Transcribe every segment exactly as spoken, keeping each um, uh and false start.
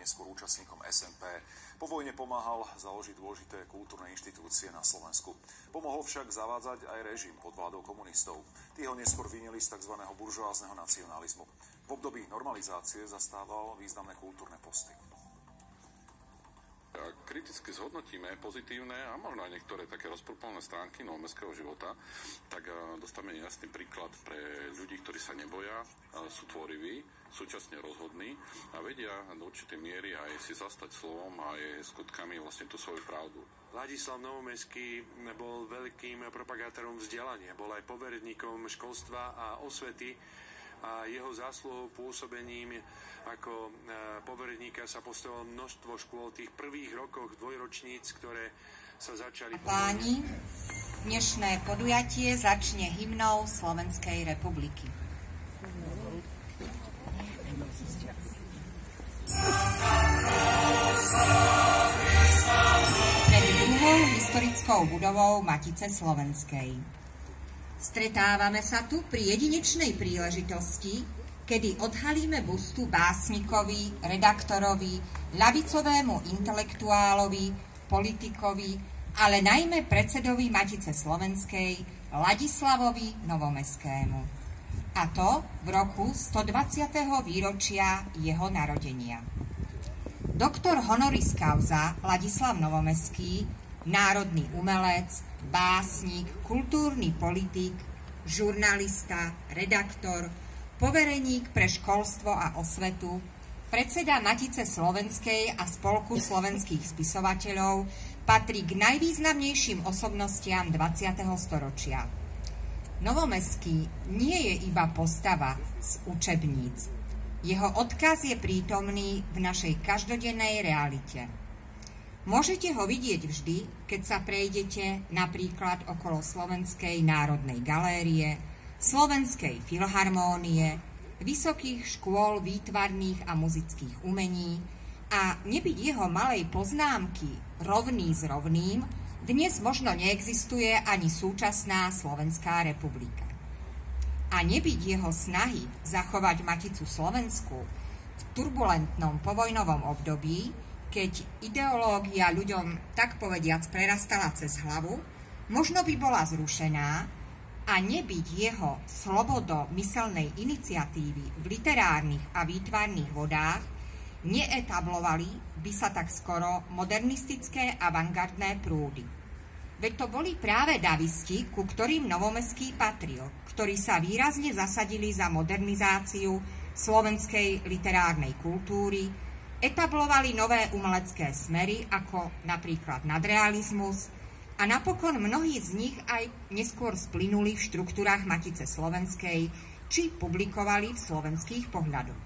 neskôr účastníkom es en pé. Po vojne pomáhal založiť dôležité kultúrne inštitúcie na Slovensku. Pomohol však zavádzať aj režim pod vládou komunistov. Tí ho neskôr vinili z tzv. Buržoázneho nacionalizmu. V období normalizácie zastával významné kultúrne posty. Ak kriticky zhodnotíme pozitívne a možno aj niektoré také rozporúplné stránky novomestského života, tak dostaneme jasný príklad pre ľudí, ktorí sa neboja, sú tvoriví, súčasne rozhodní a vedia do určitej miery aj si zastať slovom a aj skutkami vlastne tú svoju pravdu. Ladislav Novomestský bol veľkým propagátorom vzdelania, bol aj povereníkom školstva a osvety a jeho zásluhou pôsobením ako povereníka sa postavilo množstvo škôl v tých prvých rokoch dvojročníc, ktoré sa začali... Páni, dnešné podujatie začne hymnou Slovenskej republiky. Pred druhou historickou budovou Matice slovenskej. Stretávame sa tu pri jedinečnej príležitosti, kedy odhalíme bustu básnikovi, redaktorovi, ľavicovému intelektuálovi, politikovi, ale najmä predsedovi Matice slovenskej Ladislavovi Novomestskému. A to v roku stodvadsiateho výročia jeho narodenia. Doktor honoris causa Ladislav Novomestský, národný umelec, básnik, kultúrny politik, žurnalista, redaktor, povereník pre školstvo a osvetu, predseda Matice slovenskej a Spolku slovenských spisovateľov, patrí k najvýznamnejším osobnostiam dvadsiateho storočia. Novomestský nie je iba postava z učebníc. Jeho odkaz je prítomný v našej každodennej realite. Môžete ho vidieť vždy, keď sa prejdete napríklad okolo Slovenskej národnej galérie, Slovenskej filharmónie, vysokých škôl výtvarných a muzických umení a nebyť jeho malej poznámky rovný s rovným, dnes možno neexistuje ani súčasná Slovenská republika. A nebyť jeho snahy zachovať Maticu Slovensku v turbulentnom povojnovom období, keď ideológia ľuďom tak povediac prerastala cez hlavu, možno by bola zrušená a nebyť jeho slobodomyselnej iniciatívy v literárnych a výtvarných vodách, neetablovali by sa tak skoro modernistické avantgardné prúdy. Veď to boli práve davisti, ku ktorým Novomestský patril, ktorí sa výrazne zasadili za modernizáciu slovenskej literárnej kultúry, etablovali nové umelecké smery, ako napríklad nadrealizmus, a napokon mnohí z nich aj neskôr splynuli v štruktúrách Matice slovenskej, či publikovali v Slovenských pohľadoch.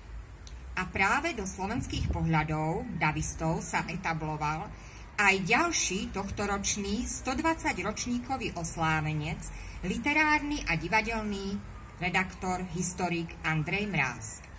A práve do Slovenských pohľadov davistov sa etabloval aj ďalší tohtoročný stodvadsaťročníkový oslávenec, literárny a divadelný redaktor, historik Andrej Mráz.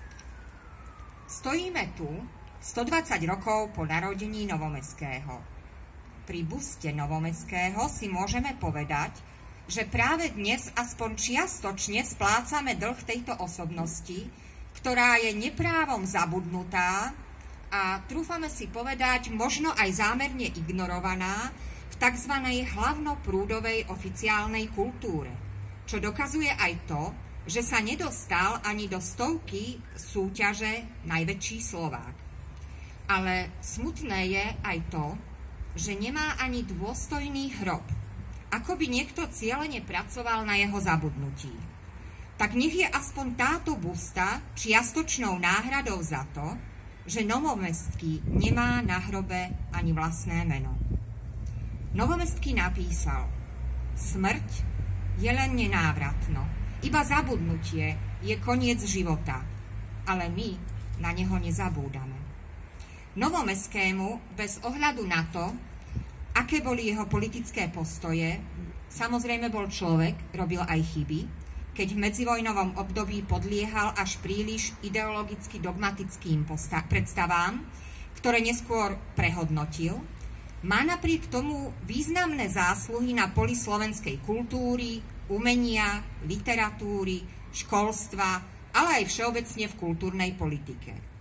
Stojíme tu stodvadsať rokov po narodení Novomestského. Pri buste Novomestského si môžeme povedať, že práve dnes aspoň čiastočne splácame dlh tejto osobnosti, ktorá je neprávom zabudnutá a trúfame si povedať možno aj zámerne ignorovaná v tzv. Hlavnoprúdovej oficiálnej kultúre, čo dokazuje aj to, že sa nedostal ani do stovky súťaže Najväčší Slovák. Ale smutné je aj to, že nemá ani dôstojný hrob, ako by niekto cielene pracoval na jeho zabudnutí. Tak nech je aspoň táto busta čiastočnou náhradou za to, že Novomestský nemá na hrobe ani vlastné meno. Novomestský napísal: smrť je len nenávratno. Iba zabudnutie je koniec života, ale my na neho nezabúdame. Novomestskému, bez ohľadu na to, aké boli jeho politické postoje, samozrejme bol človek, robil aj chyby, keď v medzivojnovom období podliehal až príliš ideologicky dogmatickým predstavám, ktoré neskôr prehodnotil, má napriek tomu významné zásluhy na poli slovenskej kultúry, umenia, literatúry, školstva, ale aj všeobecne v kultúrnej politike.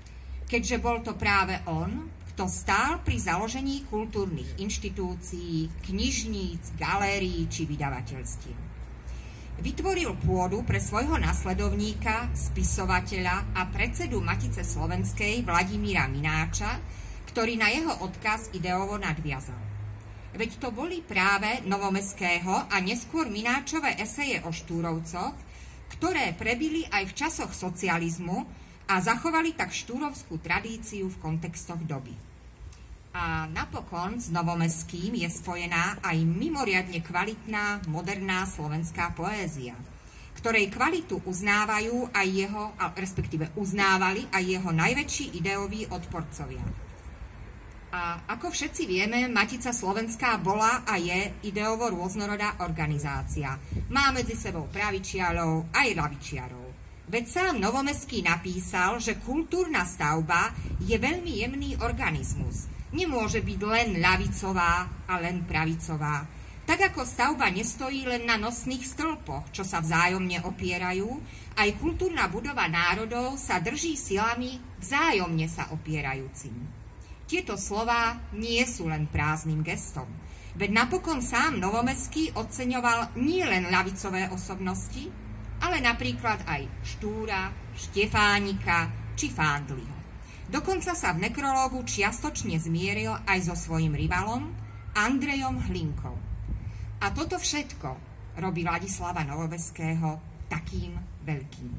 keďže bol to práve on, kto stál pri založení kultúrnych inštitúcií, knižníc, galérií či vydavateľstiev. Vytvoril pôdu pre svojho nasledovníka, spisovateľa a predsedu Matice slovenskej Vladimíra Mináča, ktorý na jeho odkaz ideovo nadviazal. Veď to boli práve Novomeského a neskôr Mináčové eseje o Štúrovcoch, ktoré prebili aj v časoch socializmu a zachovali tak štúrovskú tradíciu v kontextoch doby. A napokon s Novomeským je spojená aj mimoriadne kvalitná, moderná slovenská poézia, ktorej kvalitu uznávajú aj jeho, respektíve uznávali aj jeho najväčší ideoví odporcovia. A ako všetci vieme, Matica slovenská bola a je ideovo rôznorodá organizácia. Má medzi sebou pravičiarov aj ľavičiarov. Veď sám Novomeský napísal, že kultúrna stavba je veľmi jemný organizmus. Nemôže byť len ľavicová a len pravicová. Tak ako stavba nestojí len na nosných stĺpoch, čo sa vzájomne opierajú, aj kultúrna budova národov sa drží silami vzájomne sa opierajúcim. Tieto slová nie sú len prázdnym gestom, veď napokon sám Novomeský oceňoval nie len ľavicové osobnosti, ale napríklad aj Štúra, Štefánika či Fándliho. Dokonca sa v nekrológu čiastočne zmieril aj so svojím rivalom Andrejom Hlinkou. A toto všetko robí Ladislava Novomeského takým veľkým.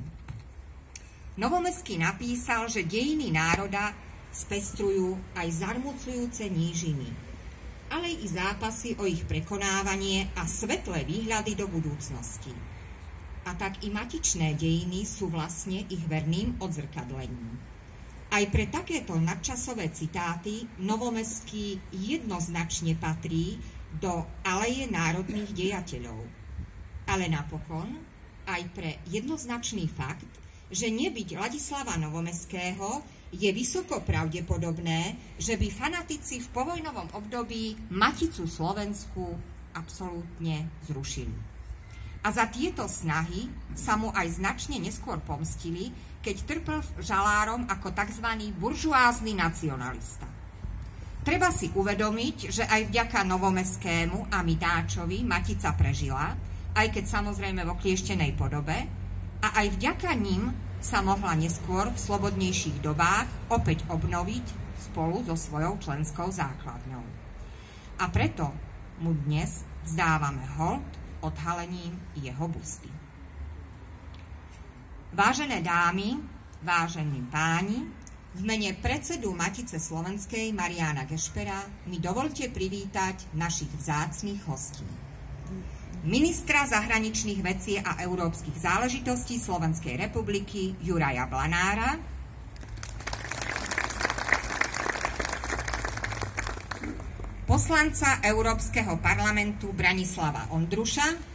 Novomeský napísal, že dejiny národa spestrujú aj zarmucujúce nížiny, ale i zápasy o ich prekonávanie a svetlé výhľady do budúcnosti. A tak i matičné dejiny sú vlastne ich verným odzrkadlením. Aj pre takéto nadčasové citáty Novomeský jednoznačne patrí do aleje národných dejateľov. Ale napokon aj pre jednoznačný fakt, že nebyť Ladislava Novomeského je vysoko pravdepodobné, že by fanatici v povojnovom období Maticu slovenskú absolútne zrušili. A za tieto snahy sa mu aj značne neskôr pomstili, keď trpel žalárom ako tzv. Buržoázny nacionalista. Treba si uvedomiť, že aj vďaka Novomeskému a Mináčovi Matica prežila, aj keď samozrejme v oklieštenej podobe, a aj vďaka ním sa mohla neskôr v slobodnejších dobách opäť obnoviť spolu so svojou členskou základňou. A preto mu dnes vzdávame hold odhalením jeho busty. Vážené dámy, vážení páni, v mene predsedu Matice slovenskej Mariána Gešpera mi dovolte privítať našich vzácnych hostí. Ministra zahraničných vecí a európskych záležitostí Slovenskej republiky Juraja Blanára, poslanca Európskeho parlamentu Branislava Ondruša,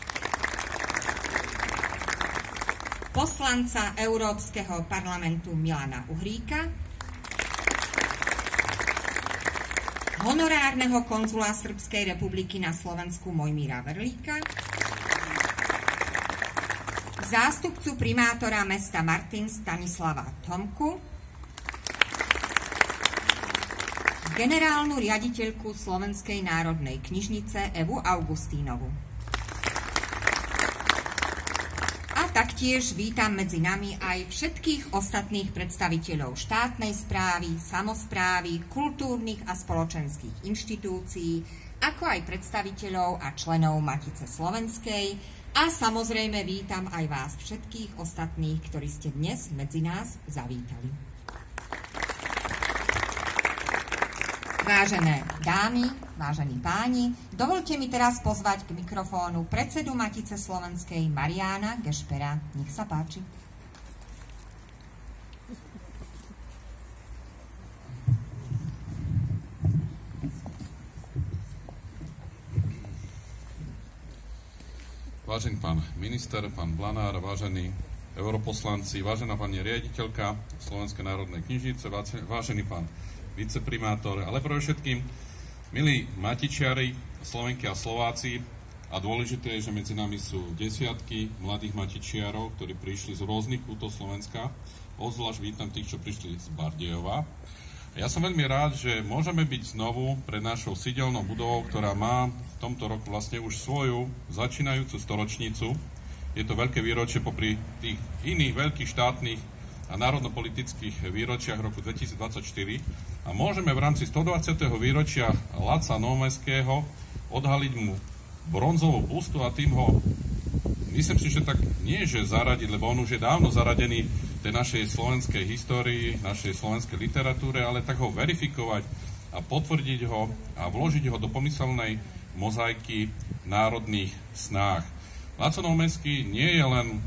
poslanca Európskeho parlamentu Milana Uhríka, honorárneho konzula Srbskej republiky na Slovensku Mojmíra Verlíka, zástupcu primátora mesta Martin Stanislava Tomku, generálnu riaditeľku Slovenskej národnej knižnice Evu Augustínovu. Taktiež vítam medzi nami aj všetkých ostatných predstaviteľov štátnej správy, samosprávy, kultúrnych a spoločenských inštitúcií, ako aj predstaviteľov a členov Matice slovenskej a samozrejme vítam aj vás všetkých ostatných, ktorí ste dnes medzi nás zavítali. Vážené dámy, vážení páni, dovolte mi teraz pozvať k mikrofónu predsedu Matice slovenskej Mariána Gešpera. Nech sa páči. Vážený pán minister, pán Blanár, vážení europoslanci, vážená pani riaditeľka Slovenskej národnej knižnice, vážený pán viceprimátor, ale pre všetkým milí matičiari, Slovenky a Slováci, a dôležité je, že medzi nami sú desiatky mladých matičiarov, ktorí prišli z rôznych kútov Slovenska Obzvlášť vítam tých, čo prišli z Bardejova. Ja som veľmi rád, že môžeme byť znovu pred našou sídelnou budovou, ktorá má v tomto roku vlastne už svoju začínajúcu storočnicu. Je to veľké výročie popri tých iných veľkých štátnych a národnopolitických výročiach roku dvetisícdvadsaťštyri a môžeme v rámci stodvadsiateho výročia Laca Novomeského odhaliť mu bronzovú bustu a tým ho, myslím si, že tak nie, že zaradiť, lebo on už je dávno zaradený v tej našej slovenskej histórii, našej slovenskej literatúre, ale tak ho verifikovať a potvrdiť ho a vložiť ho do pomyselnej mozaiky národných snách. Laco Novomeský nie je len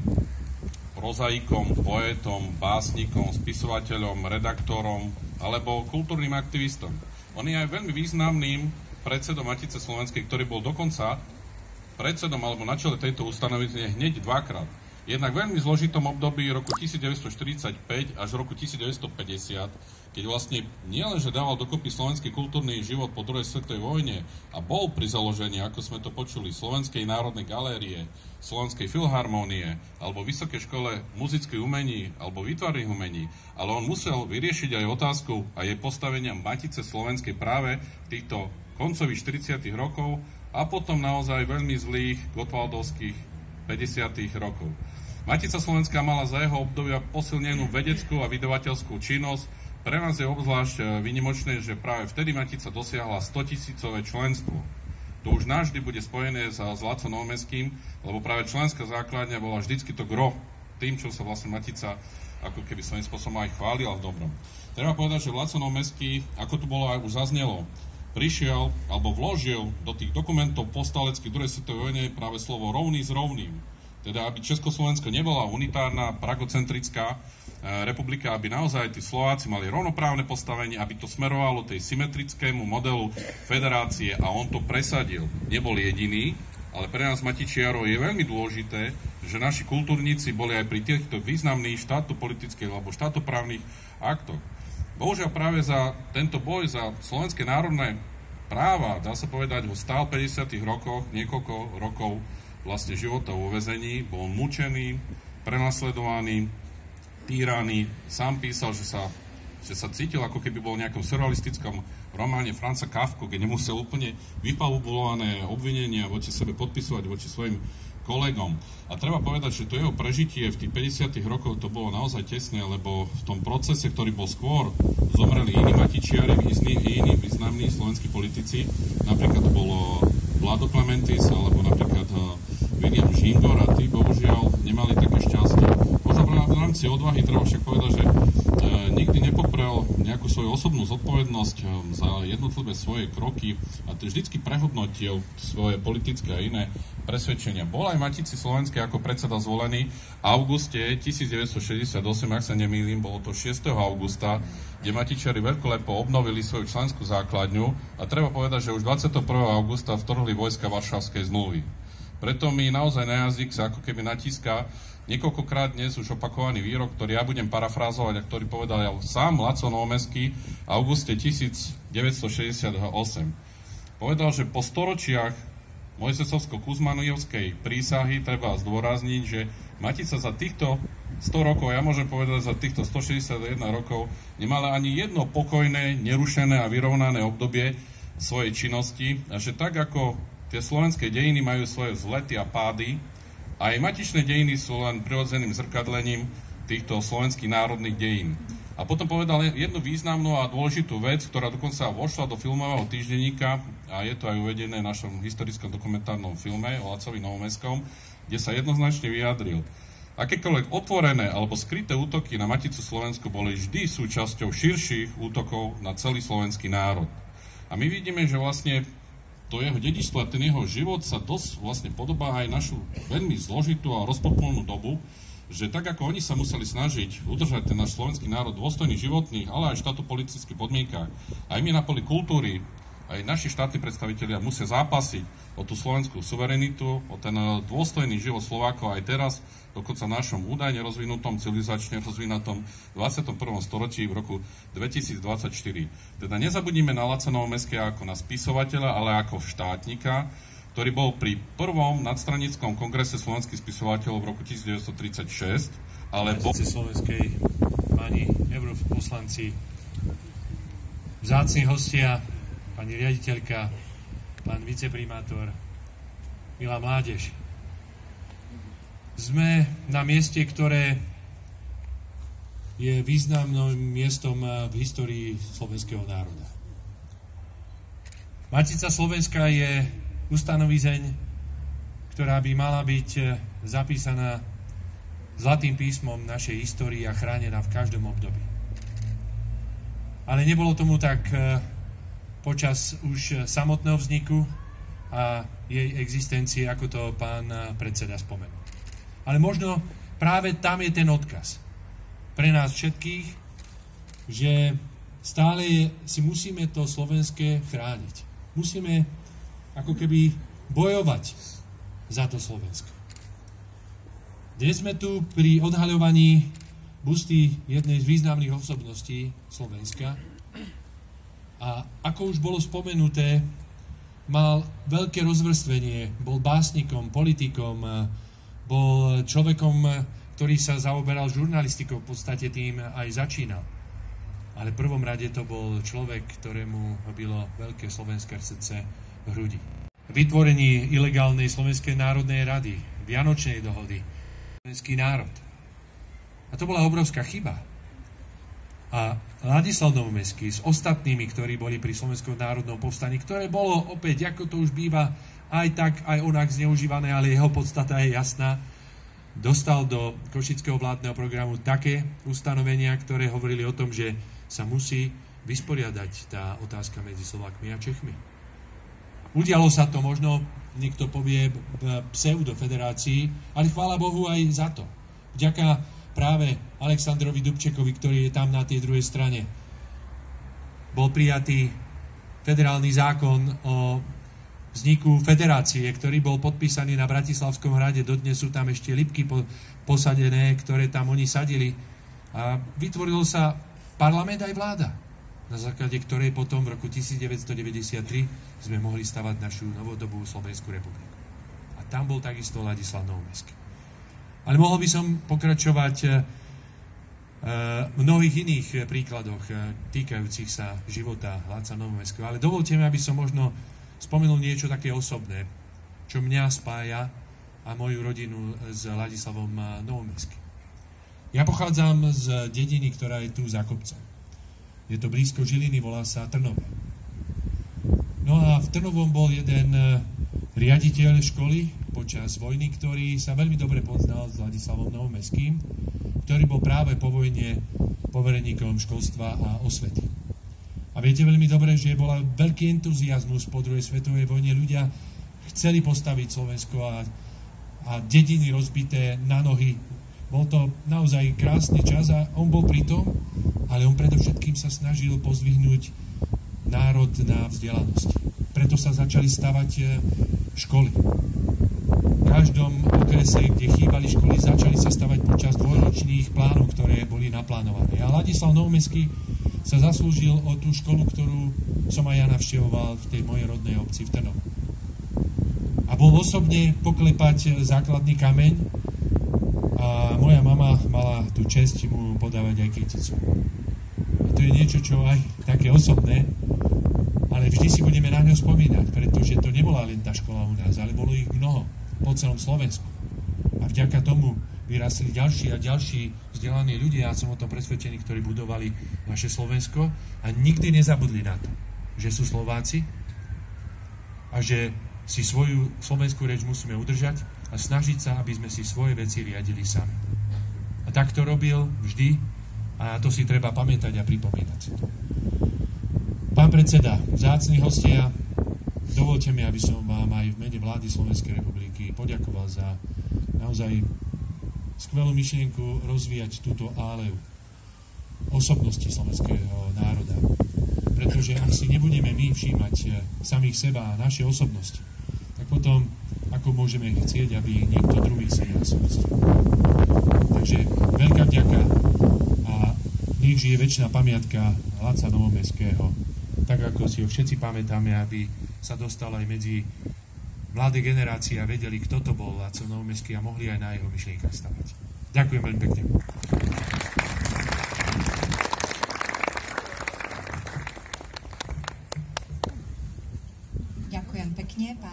prozaikom, poetom, básnikom, spisovateľom, redaktorom alebo kultúrnym aktivistom. On je aj veľmi významným predsedom Matice slovenskej, ktorý bol dokonca predsedom alebo na čele tejto ustanovizne hneď dvakrát. Jednak v veľmi zložitom období roku devätnásťstoštyridsaťpäť až roku devätnásťstopäťdesiat, keď vlastne nielenže dával dokopy slovenský kultúrny život po druhej svetovej vojne a bol pri založení, ako sme to počuli, Slovenskej národnej galérie, Slovenskej filharmónie alebo Vysokej škole muzických umení alebo výtvarných umení, ale on musel vyriešiť aj otázku a jej postavenia Matice slovenskej práve v týchto koncových štyridsiatych rokov a potom naozaj veľmi zlých gotwaldovských päťdesiatych rokov. Matica slovenská mala za jeho obdobia posilnenú vedeckú a vydavateľskú činnosť. Pre nás je obzvlášť výnimočné, že práve vtedy Matica dosiahla stotisícové členstvo. To už navždy bude spojené s Lacom Novomeským, lebo práve členská základňa bola vždycky to gro tým, čo sa vlastne Matica ako keby svojím spôsobom aj chválila v dobrom. Treba povedať, že Laco Novomeský, ako tu bolo aj už zaznelo, prišiel alebo vložil do tých dokumentov povstaleckých druhej svetovej vojny práve slovo rovný s rovným. Teda, aby Československo nebola unitárna, pragocentrická e, republika, aby naozaj tí Slováci mali rovnoprávne postavenie, aby to smerovalo tej symetrickému modelu federácie a on to presadil. Nebol jediný, ale pre nás Matičiarov je veľmi dôležité, že naši kultúrnici boli aj pri týchto významných štátopolitických alebo štátoprávnych aktoch. Bohužiaľ práve za tento boj za slovenské národné práva, dá sa povedať, ho stál v päťdesiatych rokoch, niekoľko rokov vlastne života vo väzení, bol mučený, prenasledovaný, týraný, sám písal, že sa, že sa cítil, ako keby bol v nejakom surrealistickom románe Franza Kafku, kde nemusel úplne vypalubulované obvinenia voči sebe podpisovať voči svojim kolegom. A treba povedať, že to jeho prežitie v tých päťdesiatych rokoch to bolo naozaj tesné, lebo v tom procese, ktorý bol skôr, zomreli iní Matičiari, iní významní slovenskí politici, napríklad to bolo Vlado Klementis, alebo napríklad William Žingor, a tí bohužiaľ nemali také šťastie. Možno v rámci odvahy treba však povedať, že e, nikdy nepoprel nejakú svoju osobnú zodpovednosť e, za jednotlivé svoje kroky a vždycky prehodnotil svoje politické a iné presvedčenia. Bol aj Matici slovenskej ako predseda zvolený v auguste devätnásťstošesťdesiatosem, ak sa nemýlim, bolo to šiesteho augusta, kde Matičiari veľkolepo obnovili svoju členskú základňu a treba povedať, že už dvadsiateho prvého augusta vtrhli vojska Varšavskej zmluvy. Preto mi naozaj na jazyk sa ako keby natíska niekoľkokrát dnes už opakovaný výrok, ktorý ja budem parafrázovať a ktorý povedal sám Laco Novomeský v auguste devätnásťstošesťdesiatosem. Povedal, že po storočiach Mojsesovsko-Kuzmanijovskej prísahy treba zdôrazniť, že Matica za týchto sto rokov, ja môžem povedať za týchto stošesťdesiatjeden rokov, nemala ani jedno pokojné, nerušené a vyrovnané obdobie svojej činnosti a že tak ako tie slovenské dejiny majú svoje vzlety a pády, a aj matičné dejiny sú len prirodzeným zrkadlením týchto slovenských národných dejín. A potom povedal jednu významnú a dôležitú vec, ktorá dokonca vošla do filmového týždenníka, a je to aj uvedené v našom historickom dokumentárnom filme o Lacovi Novomeskom, kde sa jednoznačne vyjadril. Akékoľvek otvorené alebo skryté útoky na Maticu Slovensku boli vždy súčasťou širších útokov na celý slovenský národ. A my vidíme, že vlastne to jeho dedičstvo a ten jeho život sa dosť vlastne podobá aj našu veľmi zložitú a rozpolpolnú dobu, že tak ako oni sa museli snažiť udržať ten náš slovenský národ v dôstojných životných, ale aj štátopolitických podmienkach, aj my na poli kultúry, aj naši štátni predstavitelia musia zápasiť o tú slovenskú suverenitu, o ten dôstojný život Slovákov aj teraz, dokonca v našom údajne rozvinutom, civilizačne rozvinutom dvadsiatom prvom storočí v roku dvetisícdvadsaťštyri. Teda nezabudnime na Laca Novomeského ako na spisovateľa, ale ako štátnika, ktorý bol pri prvom nadstranickom kongrese slovenských spisovateľov v roku devätnásťstotridsaťšesť, ale bol... Slovenskej páni europoslanci, vzácni hostia, pani riaditeľka, pán viceprimátor, milá mládež. Sme na mieste, ktoré je významným miestom v histórii slovenského národa. Matica Slovenska je ustanovizeň, ktorá by mala byť zapísaná zlatým písmom našej histórie a chránená v každom období. Ale nebolo tomu tak počas už samotného vzniku a jej existencie, ako to pán predseda spomenul. Ale možno práve tam je ten odkaz pre nás všetkých, že stále si musíme to slovenské chrániť. Musíme ako keby bojovať za to Slovensko. Dnes sme tu pri odhaľovaní busty jednej z významných osobností Slovenska a ako už bolo spomenuté, mal veľké rozvrstvenie, bol básnikom, politikom, bol človekom, ktorý sa zaoberal žurnalistikou, v podstate tým aj začínal. Ale v prvom rade to bol človek, ktorému bylo veľké slovenské srdce v hrudi. Vytvorení ilegálnej Slovenskej národnej rady, Vianočnej dohody, slovenský národ. A to bola obrovská chyba. A Ladislav Novomeský s ostatnými, ktorí boli pri Slovenskom národnom povstaní, ktoré bolo opäť, ako to už býva, aj tak, aj onak zneužívané, ale jeho podstata je jasná, dostal do košického vládneho programu také ustanovenia, ktoré hovorili o tom, že sa musí vysporiadať tá otázka medzi Slovákmi a Čechmi. Udialo sa to možno, niekto povie, v pseudofederácii, ale chvála Bohu aj za to. Vďaka práve Alexandrovi Dubčekovi, ktorý je tam na tej druhej strane, bol prijatý federálny zákon o vzniku federácie, ktorý bol podpísaný na Bratislavskom hrade. Dodnes sú tam ešte lipky posadené, ktoré tam oni sadili. A vytvoril sa parlament aj vláda, na základe ktorej potom v roku devätnásťstodeväťdesiattri sme mohli stavať našu novodobú Slovenskú republiku. A tam bol takisto Ladislav Novomeský. Ale mohol by som pokračovať v mnohých iných príkladoch týkajúcich sa života Láca Novomeského. Ale dovolte mi, aby som možno spomenul niečo také osobné, čo mňa spája a moju rodinu s Ladislavom Novomeským. Ja pochádzam z dediny, ktorá je tu za kopcom. Je to blízko Žiliny, volá sa Trnové. No a v Trnovom bol jeden riaditeľ školy počas vojny, ktorý sa veľmi dobre poznal s Ladislavom Novomeským, ktorý bol práve po vojne povereníkom školstva a osvety. A viete veľmi dobre, že bola veľký entuziazmus po druhej svetovej vojne. Ľudia chceli postaviť Slovensko a, a dediny rozbité na nohy. Bol to naozaj krásny čas a on bol pri tom, ale on predovšetkým sa snažil pozdvihnúť národ na vzdelanosti. Preto sa začali stavať školy. V každom okrese, kde chýbali školy, začali sa stavať počas dvojročných plánov, ktoré boli naplánované. A Ladislav Novomeský sa zaslúžil o tú školu, ktorú som aj ja navštevoval v tej mojej rodnej obci v Trnove. A bol osobne poklepať základný kameň a moja mama mala tú česť mu podávať aj kyticu. A to je niečo, čo aj také osobné, ale vždy si budeme na ňo spomínať, pretože to nebola len tá škola u nás, ale bolo ich mnoho po celom Slovensku. A vďaka tomu vyrastli ďalší a ďalší vzdelaní ľudia, ja som o tom presvedčený, ktorí budovali naše Slovensko a nikdy nezabudli na to, že sú Slováci a že si svoju slovenskú reč musíme udržať a snažiť sa, aby sme si svoje veci riadili sami. A tak to robil vždy a to si treba pamätať a pripomínať si to. Pán predseda, vzácni hostia, dovolte mi, aby som vám aj v mene vlády Slovenskej republiky poďakoval za naozaj skvelú myšlienku rozvíjať túto áleu osobnosti slovenského národa. Pretože ak si nebudeme my všímať samých seba a naše osobnosti, tak potom ako môžeme chcieť, aby niekto druhý si nás uctil. Takže veľká vďaka a nech žije večná pamiatka Láca Novomeského, tak ako si ho všetci pamätáme, aby sa dostal aj medzi mladé generácie a vedeli, kto to bol Láco Novomeský a mohli aj na jeho myšlienkach stavať. Ďakujem veľmi pekne.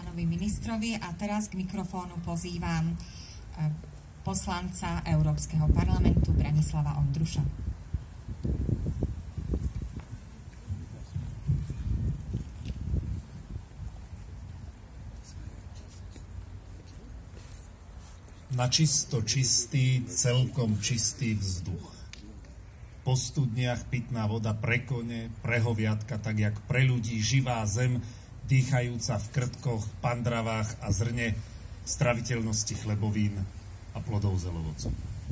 pánovi ministrovi a teraz k mikrofónu pozývam poslanca Európskeho parlamentu Branislava Ondruša. Na čisto čistý, celkom čistý vzduch. Po studniach pitná voda pre kone, pre hoviatka, tak jak pre ľudí živá zem, dýchajúca v krtkoch, pandravách a zrne straviteľnosti chlebovín a plodov zelovodcov.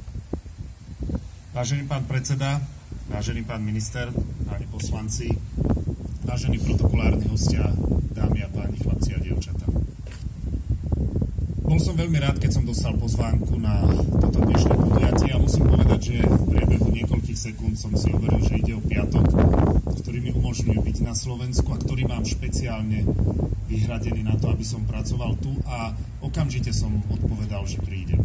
Vážený pán predseda, vážený pán minister, páni poslanci, vážení protokolárni hostia, dámy a páni, chlapci a dievčatá. Bol som veľmi rád, keď som dostal pozvánku na toto dnešné podujatie a musím povedať, že v priebehu niekoľkých sekúnd som si overil, že ide o piatok, ktorý mi umožňuje byť na Slovensku a ktorý mám špeciálne vyhradený na to, aby som pracoval tu a okamžite som odpovedal, že prídem.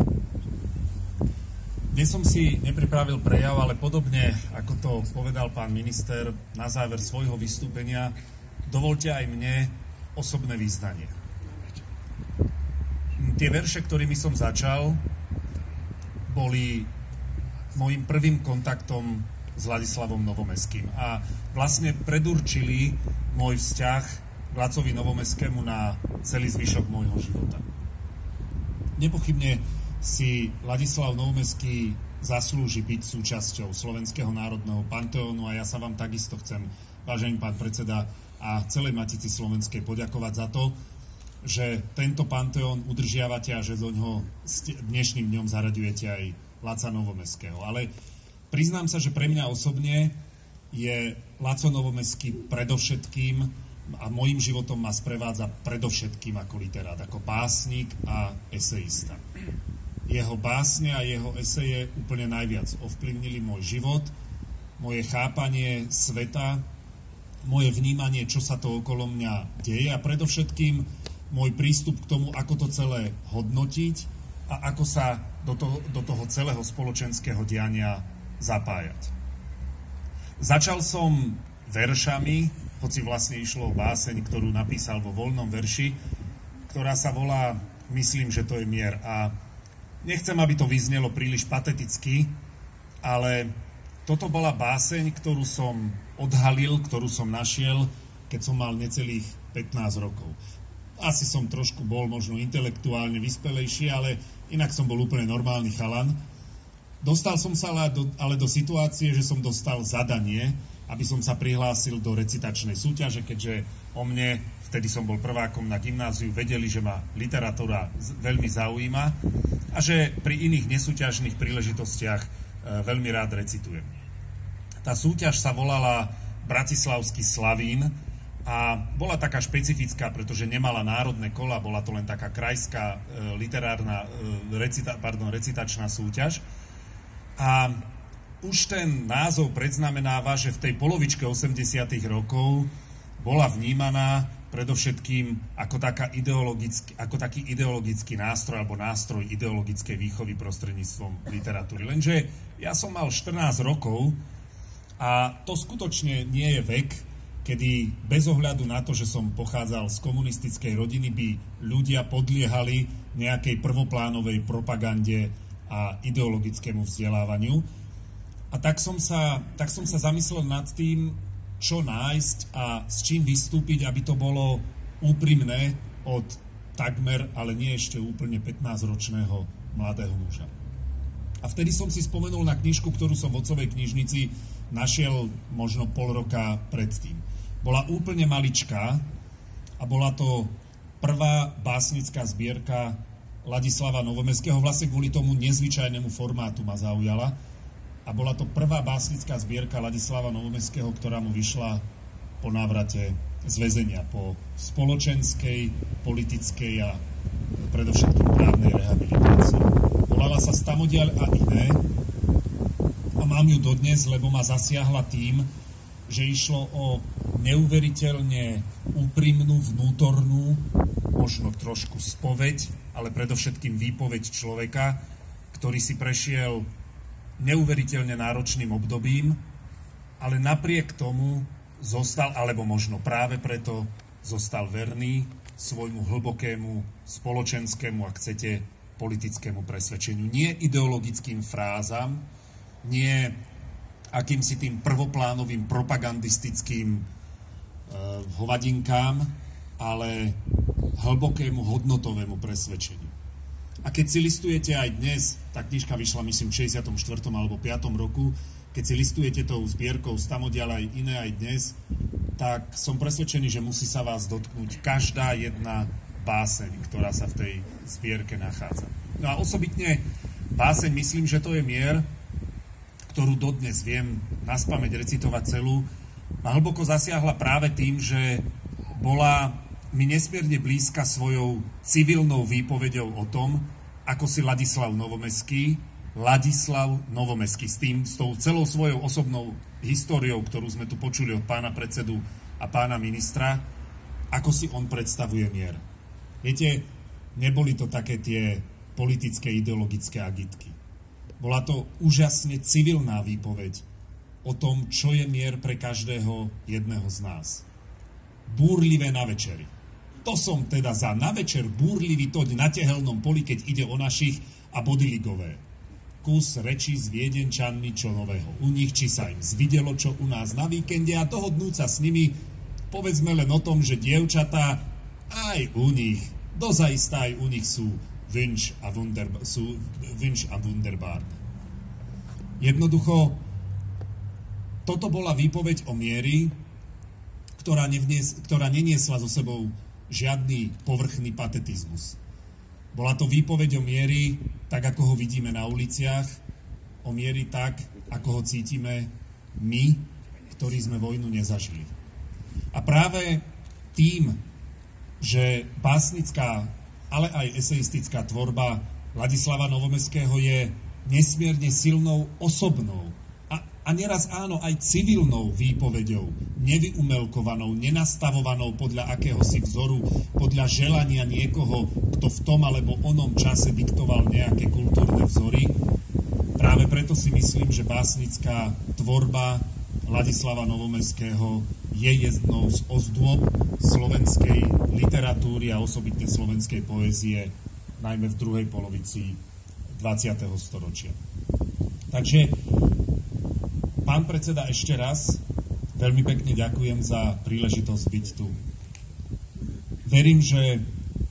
Dnes som si nepripravil prejav, ale podobne, ako to povedal pán minister na záver svojho vystúpenia, dovoľte aj mne osobné význanie. Tie verše, ktorými som začal, boli môjim prvým kontaktom s Ladislavom Novomeským a vlastne predurčili môj vzťah k Lacovi Novomeskému na celý zvyšok môjho života. Nepochybne si Ladislav Novomeský zaslúži byť súčasťou Slovenského národného panteónu a ja sa vám takisto chcem, vážený pán predseda a celej Matici slovenskej, poďakovať za to, že tento panteón udržiavate a že do ňoho dnešným dňom zaraďujete aj Laca Novomeského. Ale priznám sa, že pre mňa osobne je Laco Novomeský predovšetkým a môjim životom ma sprevádza predovšetkým ako literát, ako básnik a eseista. Jeho básne a jeho eseje úplne najviac ovplyvnili môj život, moje chápanie sveta, moje vnímanie, čo sa to okolo mňa deje a predovšetkým môj prístup k tomu, ako to celé hodnotiť a ako sa do toho, do toho celého spoločenského diania zapájať. Začal som veršami, hoci vlastne išlo o báseň, ktorú napísal vo voľnom verši, ktorá sa volá Myslím, že to je mier. A nechcem, aby to vyznelo príliš pateticky, ale toto bola báseň, ktorú som odhalil, ktorú som našiel, keď som mal necelých pätnásť rokov. Asi som trošku bol možno intelektuálne vyspelejší, ale inak som bol úplne normálny chalan. Dostal som sa ale do, ale do situácie, že som dostal zadanie, aby som sa prihlásil do recitačnej súťaže, keďže o mne, vtedy som bol prvákom na gymnáziu, vedeli, že ma literatúra veľmi zaujíma a že pri iných nesúťažných príležitostiach e, veľmi rád recitujem. Tá súťaž sa volala Bratislavský Slavín, a bola taká špecifická, pretože nemala národné kola, bola to len taká krajská e, literárna, e, recita, pardon, recitačná súťaž. A už ten názov predznamenáva, že v tej polovičke osemdesiatych rokov bola vnímaná predovšetkým ako, taká ideologický, ako taký ideologický nástroj alebo nástroj ideologickej výchovy prostredníctvom literatúry. Lenže ja som mal štrnásť rokov a to skutočne nie je vek, kedy bez ohľadu na to, že som pochádzal z komunistickej rodiny, by ľudia podliehali nejakej prvoplánovej propagande a ideologickému vzdelávaniu. A tak som sa, tak som sa zamyslel nad tým, čo nájsť a s čím vystúpiť, aby to bolo úprimné od takmer, ale nie ešte úplne pätnásťročného mladého muža. A vtedy som si spomenul na knižku, ktorú som v otcovej knižnici našiel možno pol roka predtým. Bola úplne maličká a bola to prvá básnická zbierka Ladislava Novomeského, vlastne kvôli tomu nezvyčajnému formátu ma zaujala. A bola to prvá básnická zbierka Ladislava Novomeského, ktorá mu vyšla po návrate z väzenia, po spoločenskej, politickej a predovšetkým právnej rehabilitácii. Volala sa Stamodiaľ a iné a mám ju dodnes, lebo ma zasiahla tým, že išlo o neuveriteľne úprimnú, vnútornú, možno trošku spoveď, ale predovšetkým výpoveď človeka, ktorý si prešiel neuveriteľne náročným obdobím, ale napriek tomu zostal, alebo možno práve preto, zostal verný svojmu hlbokému spoločenskému, ak chcete, politickému presvedčeniu. Nie ideologickým frázam, nie akýmsi tým prvoplánovým propagandistickým e, hovadinkám, ale hlbokému hodnotovému presvedčeniu. A keď si listujete aj dnes, tá knižka vyšla myslím v šesťdesiatom štvrtom alebo piatom roku, keď si listujete tou zbierkou Stamodiaľ aj iné aj dnes, tak som presvedčený, že musí sa vás dotknúť každá jedna báseň, ktorá sa v tej zbierke nachádza. No a osobitne báseň, myslím, že to je Mier, ktorú dodnes viem naspamäť recitovať celú, a hlboko zasiahla práve tým, že bola mi nesmierne blízka svojou civilnou výpovedou o tom, ako si Ladislav Novomeský, Ladislav Novomeský s tým, s tou celou svojou osobnou históriou, ktorú sme tu počuli od pána predsedu a pána ministra, ako si on predstavuje mier. Viete, neboli to také tie politické, ideologické agitky. Bola to úžasne civilná výpoveď o tom, čo je mier pre každého jedného z nás. Búrlivé na večeri. To som teda za na večer búrlivý toď na tehelnom poli, keď ide o našich a bodyligové. Kus reči s Viedenčanmi čo nového. U nich či sa im zvidelo, čo u nás na víkende a dohodnúť sa s nimi, povedzme len o tom, že dievčatá aj u nich, dozajistá aj u nich sú Wünsch a, Wunderb- sú Wünsch a Wunderbar. Jednoducho, toto bola výpoveď o mieri, ktorá, nevnies, ktorá neniesla so sebou žiadny povrchný patetizmus. Bola to výpoveď o mieri, tak ako ho vidíme na uliciach, o mieri tak, ako ho cítime my, ktorí sme vojnu nezažili. A práve tým, že básnická, ale aj eseistická tvorba Ladislava Novomeského je nesmierne silnou osobnou a, a neraz áno aj civilnou výpovedou, nevyumelkovanou, nenastavovanou podľa akéhosi vzoru, podľa želania niekoho, kto v tom alebo onom čase diktoval nejaké kultúrne vzory. Práve preto si myslím, že básnická tvorba Ladislava Novomeského je jednou z ozdôb slovenskej literatúry a osobitne slovenskej poézie, najmä v druhej polovici dvadsiateho storočia. Takže, pán predseda, ešte raz veľmi pekne ďakujem za príležitosť byť tu. Verím, že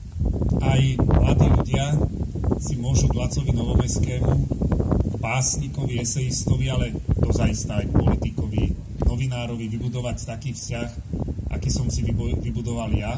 aj mladí ľudia si môžu k Lacovi Novomeskému, k básnikovi, eseistovi, ale dozajista aj politikovi, novinárovi vybudovať taký vzťah, aký som si vybudoval ja.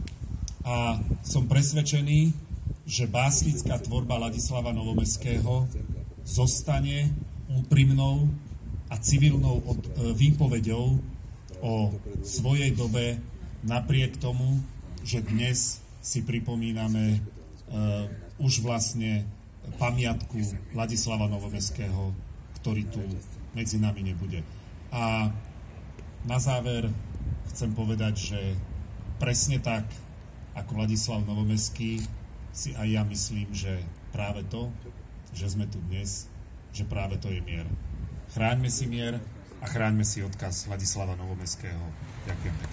A som presvedčený, že básnická tvorba Ladislava Novomeského zostane úprimnou a civilnou od, e, výpovedou o svojej dobe napriek tomu, že dnes si pripomíname e, už vlastne pamiatku Ladislava Novomeského, ktorý tu medzi nami nebude. A na záver chcem povedať, že presne tak, ako Ladislav Novomeský, si aj ja myslím, že práve to, že sme tu dnes, že práve to je mier. Chráňme si mier a chráňme si odkaz Ladislava Novomeského. Ďakujem pekne.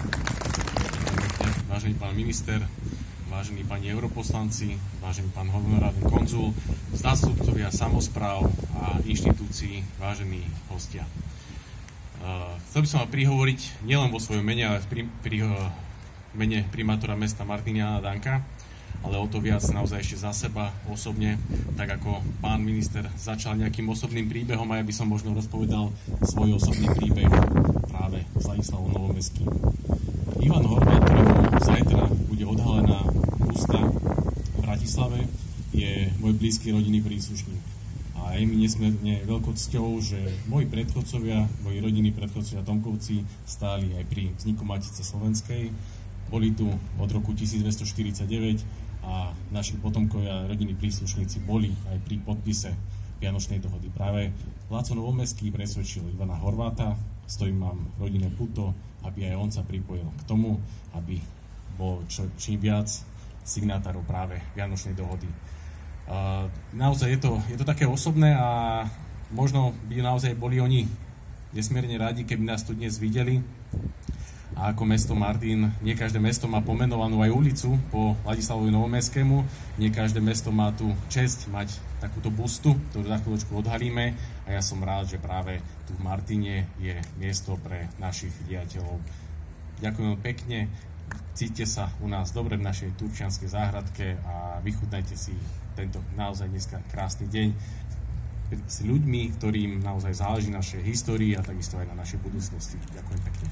Vážený pán minister, vážení pani europoslanci, vážený pán honorárny konzul, zástupcovia samospráv a inštitúcií, vážení hostia. Chcel by som vám prihovoriť nielen vo svojom mene, ale pri, pri mene primátora mesta Martiniana Danka, ale o to viac naozaj ešte za seba osobne, tak ako pán minister začal nejakým osobným príbehom a ja by som možno rozpovedal svoj osobný príbeh práve s Ladislavom Novomeským. Ivan Horvát, ktorému zajtra bude odhalená ústa v Bratislave, je môj blízky rodinný príslušník. A je mi nesmierne veľkou cťou, že moji predchodcovia, moji rodinní predchodcovia Tomkovci stáli aj pri vzniku Matice slovenskej. Boli tu od roku tisícdvestoštyridsaťdeväť a naši potomkovia, rodinní príslušníci boli aj pri podpise Vianočnej dohody. Práve Laco Novomeský presvedčil Ivana Horváta, s ktorým mám rodinné puto, aby aj on sa pripojil k tomu, aby bol čo, čím viac signátárov práve Vianočnej dohody. Uh, naozaj je to, je to také osobné a možno by naozaj boli oni nesmierne radi, keby nás tu dnes videli. A ako mesto Martin, nie každé mesto má pomenovanú aj ulicu po Ladislavovi Novomestskému, nie každé mesto má tú česť mať takúto bustu, ktorú za chvíľočku odhalíme a ja som rád, že práve tu v Martine je miesto pre našich diateľov. Ďakujem pekne, cíťte sa u nás dobre v našej turčianskej záhradke a vychutnajte si tento naozaj dneska krásny deň s ľuďmi, ktorým naozaj záleží na našej histórii a takisto aj na našej budúcnosti. Ďakujem pekne.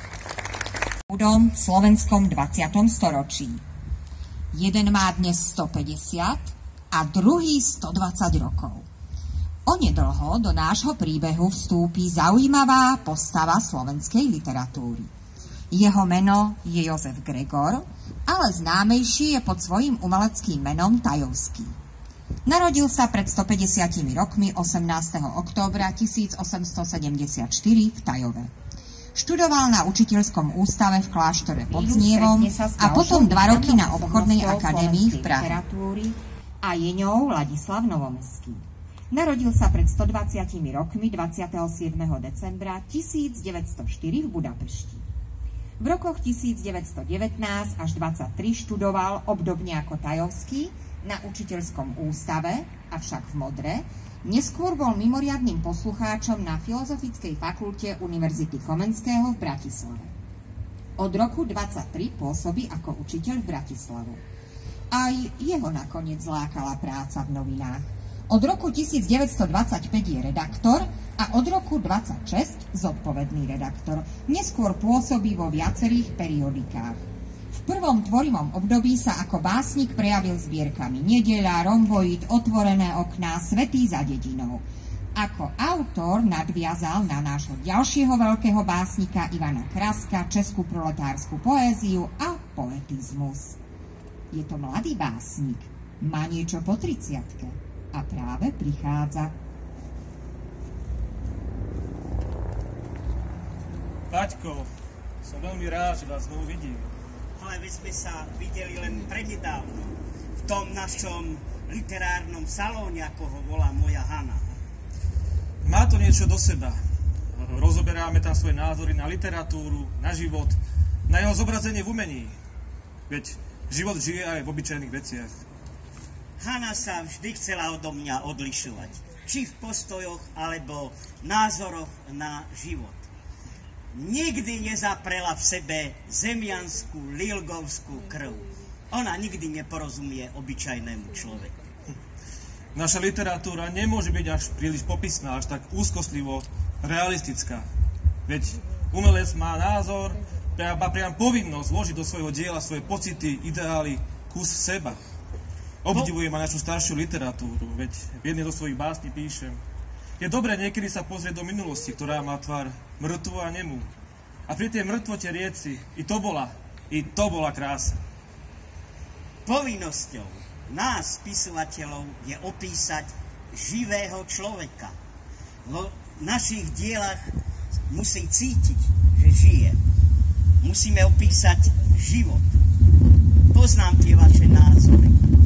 V slovenskom dvadsiatom storočí. Jeden má dnes stopäťdesiat a druhý stodvadsať rokov. Onedlho do nášho príbehu vstúpi zaujímavá postava slovenskej literatúry. Jeho meno je Jozef Gregor, ale známejší je pod svojím umeleckým menom Tajovský. Narodil sa pred stopäťdesiatimi rokmi osemnásteho októbra tisícosemstosedemdesiatštyri v Tajove. Študoval na učiteľskom ústave v kláštore pod Znievom a potom dva roky na obchodnej akadémii v Prahe. A je ňou Ladislav Novomesský. Narodil sa pred stodvadsiatimi rokmi dvadsiateho siedmeho decembra tisícdeväťstoštyri v Budapešti. V rokoch tisícdeväťstodevätnásť až dvadsaťtri študoval obdobne ako Tajovský na učiteľskom ústave, avšak v Modre. Neskôr bol mimoriadnym poslucháčom na Filozofickej fakulte Univerzity Komenského v Bratislave. Od roku dvadsaťtri pôsobí ako učiteľ v Bratislave. Aj jeho nakoniec zlákala práca v novinách. Od roku tisícdeväťstodvadsaťpäť je redaktor a od roku dvadsaťšesť zodpovedný redaktor. Neskôr pôsobí vo viacerých periodikách. V prvom tvorivom období sa ako básnik prejavil zbierkami Nedeľa, Romboid, Otvorené okná, Svätý za dedinou. Ako autor nadviazal na nášho ďalšieho veľkého básnika Ivana Kraska, českú proletárskú poéziu a poetizmus. Je to mladý básnik, má niečo po tridsiatke a práve prichádza. Paťko, som veľmi rád, že vás znovu vidím. Ale veď sme sa videli len prednedávno v tom našom literárnom salóne, ako ho volá moja Hana. Má to niečo do seba. Rozoberáme tam svoje názory na literatúru, na život, na jeho zobrazenie v umení. Veď život žije aj v obyčajných veciach. Hana sa vždy chcela odo mňa odlišovať. Či v postojoch, alebo názoroch na život. Nikdy nezaprela v sebe zemianskú, lilgovskú krv. Ona nikdy neporozumie obyčajnému človeku. Naša literatúra nemôže byť až príliš popisná, až tak úzkostlivo realistická. Veď umelec má názor, má priam povinnosť vložiť do svojho diela svoje pocity, ideály, kus seba. Obdivujem aj našu staršiu literatúru, veď v jednej zo svojich básní píšem: je dobré niekedy sa pozrieť do minulosti, ktorá má tvár mŕtvu a nemú. A pri tej mŕtvote rieci, i to bola, i to bola krása. Povinnosťou nás, spisovateľov, je opísať živého človeka. Vo našich dielach musí cítiť, že žije. Musíme opísať život. Poznám tie vaše názory.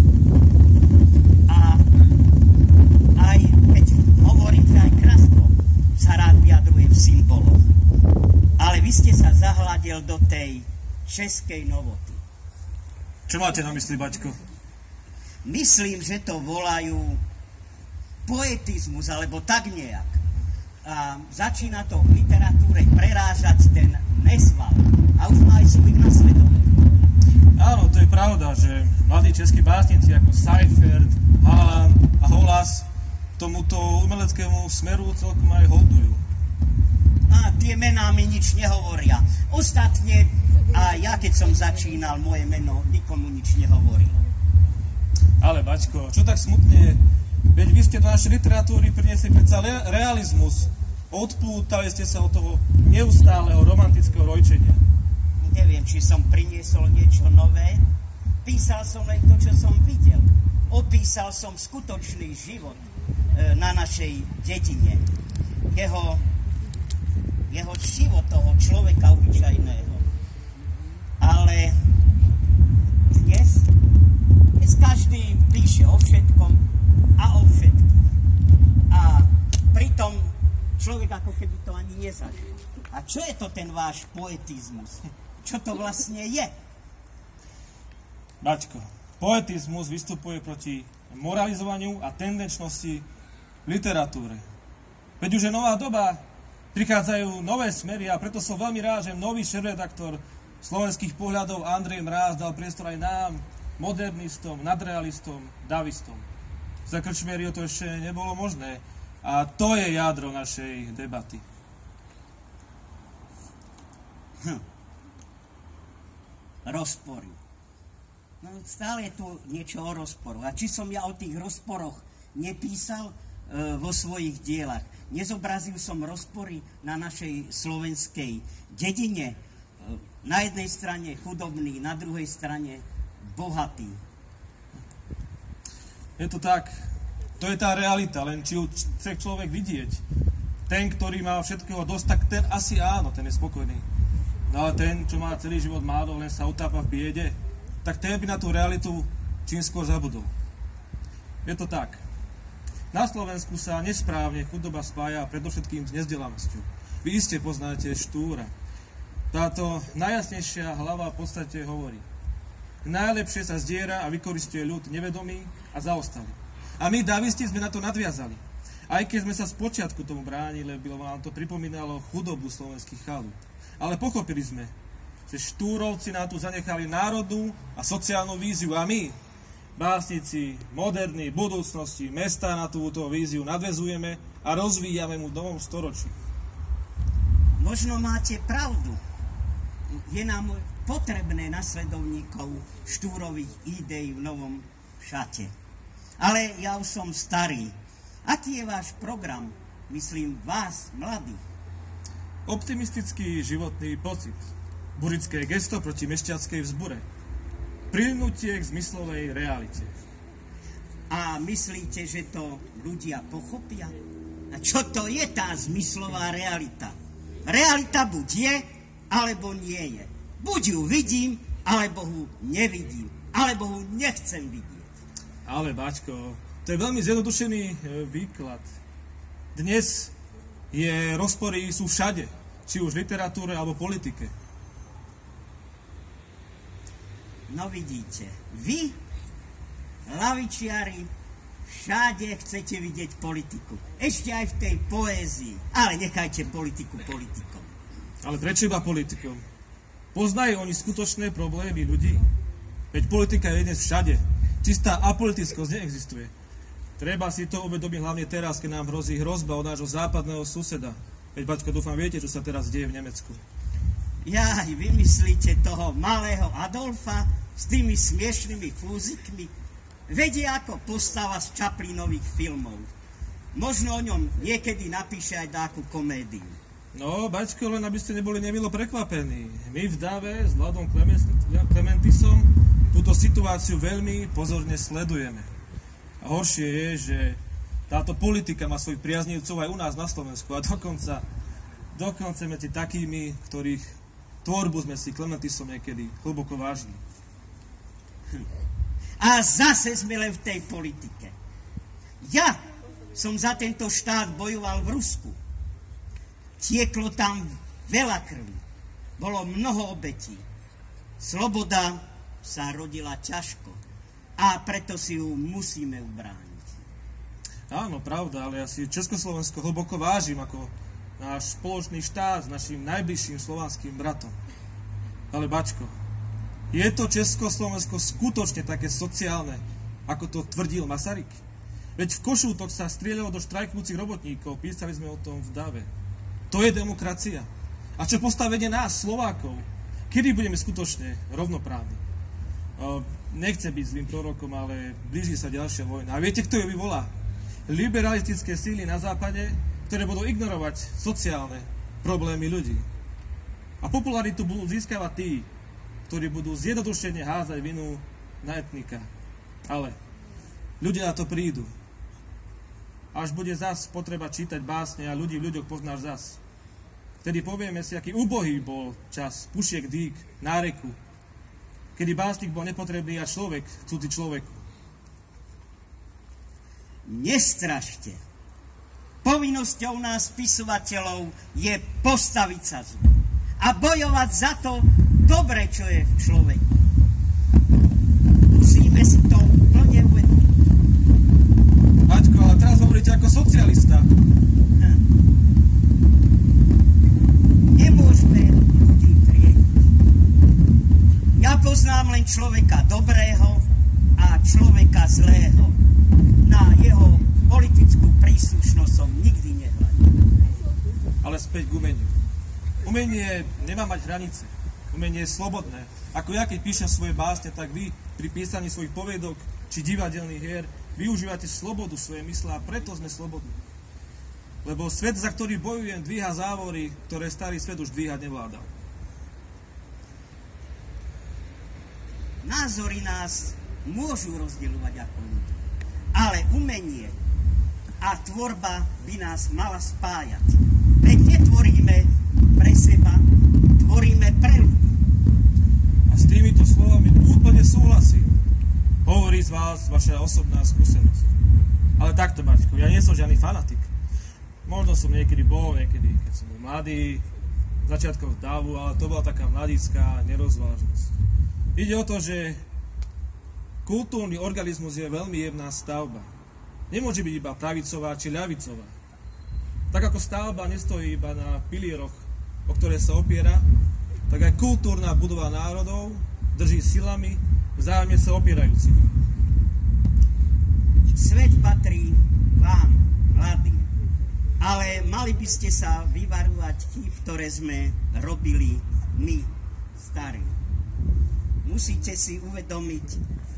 A aj keď hovorím, že aj Krasko sa rád vyjadruje v symboloch. Ale vy ste sa zahľadil do tej českej novoty. Čo máte na mysli, Baťko? Myslím, že to volajú poetizmus, alebo tak nejak. A začína to v literatúre prerážať ten nesval. A už má aj svojich nasledovníkov. Áno, to je pravda, že mladí českí básnici ako Seifert, Halan a Holas tomuto umeleckému smeru celkom aj holdujú. A tie mená mi nič nehovoria. Ostatne, a ja keď som začínal, moje meno nikomu nič nehovorilo. Ale Baťko, čo tak smutne? Veď vy ste do našej literatúry priniesli predsa realizmus. Odpútali ste sa od toho neustáleho romantického rojčenia. Neviem, či som priniesol niečo nové. Písal som len to, čo som videl. Opísal som skutočný život e, na našej dedine. Jeho, jeho život toho človeka obyčajného. Ale dnes, dnes každý píše o všetkom a o všetkých. A pritom človek ako keby to ani nezažil. A čo je to ten váš poetizmus? Čo to vlastne je? Baťko, poetizmus vystupuje proti moralizovaniu a tendenčnosti v literatúre. Veď už je nová doba, prichádzajú nové smery a preto som veľmi rád, že nový šéfredaktor Slovenských pohľadov Andrej Mráz dal priestor aj nám, modernistom, nadrealistom, davistom. Za Krčméryho to ešte nebolo možné a to je jadro našej debaty. Hm. Rozpory. No, stále je tu niečo o rozporoch. A či som ja o tých rozporoch nepísal e, vo svojich dielach? Nezobrazil som rozpory na našej slovenskej dedine. E, na jednej strane chudobný, na druhej strane bohatý. Je to tak. To je tá realita, len či ju chce človek vidieť. Ten, ktorý má všetkého dosť, tak ten asi áno, ten je spokojný. No ale ten, čo má celý život málo, len sa utápa v biede, tak ten by na tú realitu čím skôr zabudol. Je to tak. Na Slovensku sa nesprávne chudoba spája predovšetkým s nezdelanosťou. Vy iste poznáte Štúra. Táto najjasnejšia hlava v podstate hovorí: najlepšie sa zdiera a vykoristuje ľud nevedomý a zaostalý. A my, davisti, sme na to nadviazali. Aj keď sme sa spočiatku tomu bránili, lebo nám to pripomínalo chudobu slovenských chalút. Ale pochopili sme, že Štúrovci nám tu zanechali národnú a sociálnu víziu a my, básnici moderní budúcnosti, mesta na túto víziu nadväzujeme a rozvíjame mu v novom storočí. Možno máte pravdu. Je nám potrebné nasledovníkov Štúrových ideí v novom šate. Ale ja už som starý. Aký je váš program? Myslím vás, mladých. Optimistický životný pocit. Burické gesto proti mešťackej vzbure. Prilnutie k zmyslovej realite. A myslíte, že to ľudia pochopia? A čo to je tá zmyslová realita? Realita buď je, alebo nie je. Buď ju vidím, alebo ju nevidím. Alebo ju nechcem vidieť. Ale, Bačko, to je veľmi zjednodušený výklad. Dnes je rozpory sú všade. Či už v literatúre, alebo politike. No vidíte, vy, lavičiari, všade chcete vidieť politiku. Ešte aj v tej poézii. Ale nechajte politiku politikom. Ale prečo iba politikom? Poznajú oni skutočné problémy ľudí? Veď politika je dnes všade. Čistá apolitickosť neexistuje. Treba si to uvedomiť hlavne teraz, keď nám hrozí hrozba od nášho západného suseda. Veď, Bačko, dúfam, viete, čo sa teraz deje v Nemecku. Jaj, vymyslíte toho malého Adolfa s tými smiešnými fúzikmi? Vedie ako postava z Chaplinových filmov. Možno o ňom niekedy napíše aj dáku komédiu. No, Bačko, len aby ste neboli nemilo prekvapení. My v Dave s Vladom Klementisom túto situáciu veľmi pozorne sledujeme. A horšie je, že táto politika má svojich priaznivcov aj u nás na Slovensku a dokonca, dokonca medzi takými, ktorých tvorbu sme si Klementisom niekedy hlboko vážili. A zase sme len v tej politike. Ja som za tento štát bojoval v Rusku. Tieklo tam veľa krvi. Bolo mnoho obetí. Sloboda sa rodila ťažko a preto si ju musíme ubrániť. Áno, pravda, ale ja si Československo hlboko vážim ako náš spoločný štát s našim najbližším slovanským bratom. Ale Bačko, je to Československo skutočne také sociálne, ako to tvrdil Masaryk? Veď v Košútoch sa strieľalo do štrajkujúcich robotníkov, písali sme o tom v Dave. To je demokracia. A čo postavenie nás, Slovákov? Kedy budeme skutočne rovnoprávni? Nechcem byť zlým prorokom, ale blíži sa ďalšia vojna. A viete, kto ju vyvolá? Liberalistické síly na západe, ktoré budú ignorovať sociálne problémy ľudí. A popularitu budú získavať tí, ktorí budú zjednodušene házať vinu na etnika. Ale ľudia na to prídu. Až bude zas potreba čítať básne a ľudí v ľuďoch poznáš zas. Vtedy povieme si, aký úbohý bol čas pušiek dýk, náreku, kedy básnik bol nepotrebný a človek, cudzí človeku. Nestrašte. Povinnosťou nás, spisovateľov, je postaviť sa zlu a bojovať za to dobre, čo je v človeku. Musíme si to plne uvedomiť. Maťko, ale teraz hovoríte ako socialista. Hm. Nemôžeme ľudí triediť. Ja poznám len človeka dobrého a človeka zlého. Na jeho politickú príslušnosť som nikdy nehľadil. Ale späť k umeniu. Umenie nemá mať hranice. Umenie je slobodné. Ako ja, keď píšem svoje básne, tak vy pri písaní svojich poviedok či divadelných hier využívate slobodu svojej mysle a preto sme slobodní. Lebo svet, za ktorý bojujem, dvíha závory, ktoré starý svet už dvíhať nevládal. Názory nás môžu rozdeľovať ako ľudí, ale umenie a tvorba by nás mala spájať. Veď netvoríme pre seba, tvoríme pre ľudí. A s týmito slovami úplne súhlasím. Hovorí z vás vaša osobná skúsenosť. Ale takto, Maťko, ja nie som žiadny fanatik. Možno som niekedy bol, niekedy, keď som bol mladý, v začiatkoch davu, ale to bola taká mladická nerozvážnosť. Ide o to, že kultúrny organizmus je veľmi jemná stavba. Nemôže byť iba pravicová či ľavicová. Tak ako stavba nestojí iba na pilieroch, o ktoré sa opiera, tak aj kultúrna budova národov drží silami vzájomne sa opierajúcimi. Svet patrí vám, mladým, ale mali by ste sa vyvarovať chýb, ktoré sme robili my, starí. Musíte si uvedomiť,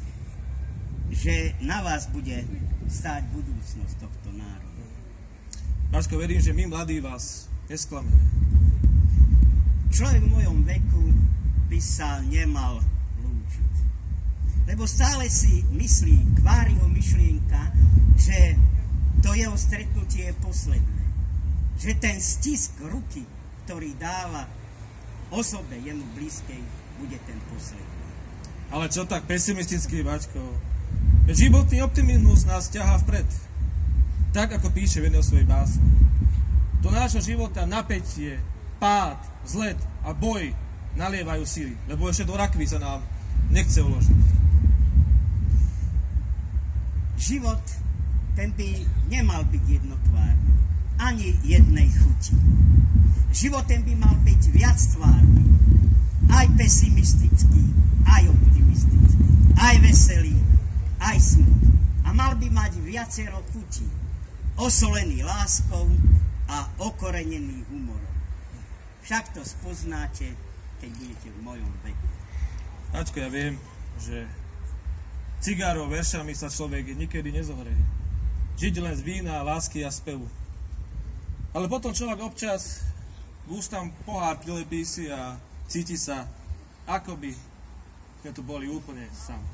že na vás bude stáť budúcnosť tohto národa. Mačko, verím, že my, mladí, vás nesklameme. Človek v mojom veku by sa nemal lúčiť. Lebo stále si myslí Kváriho myšlienka, že to jeho stretnutie je posledné. Že ten stisk ruky, ktorý dáva osobe jemu blízkej, bude ten posledný. Ale čo tak pesimistický, Mačko? Životný optimizmus nás ťahá vpred. Tak, ako píše v jednej svojej básni. Do nášho života napätie, pád, vzlet a boj nalievajú síly, lebo ešte do rakvy sa nám nechce uložiť. Život, ten by nemal byť jednotvárny, ani jednej chuti. Život, ten by mal byť viactvárny, aj pesimistický, aj optimistický, aj veselý, aj smutný. A mal by mať viacero chutí, osolený láskou a okorenený humorom. Však to spoznáte, keď budete v mojom veku. Ačko, ja viem, že cigárov veršami sa človek nikedy nezohreje. Žiť len z vína, lásky a spevu. Ale potom človek občas k ústam pohár prilepí si a cíti sa, ako by sme tu boli úplne sami.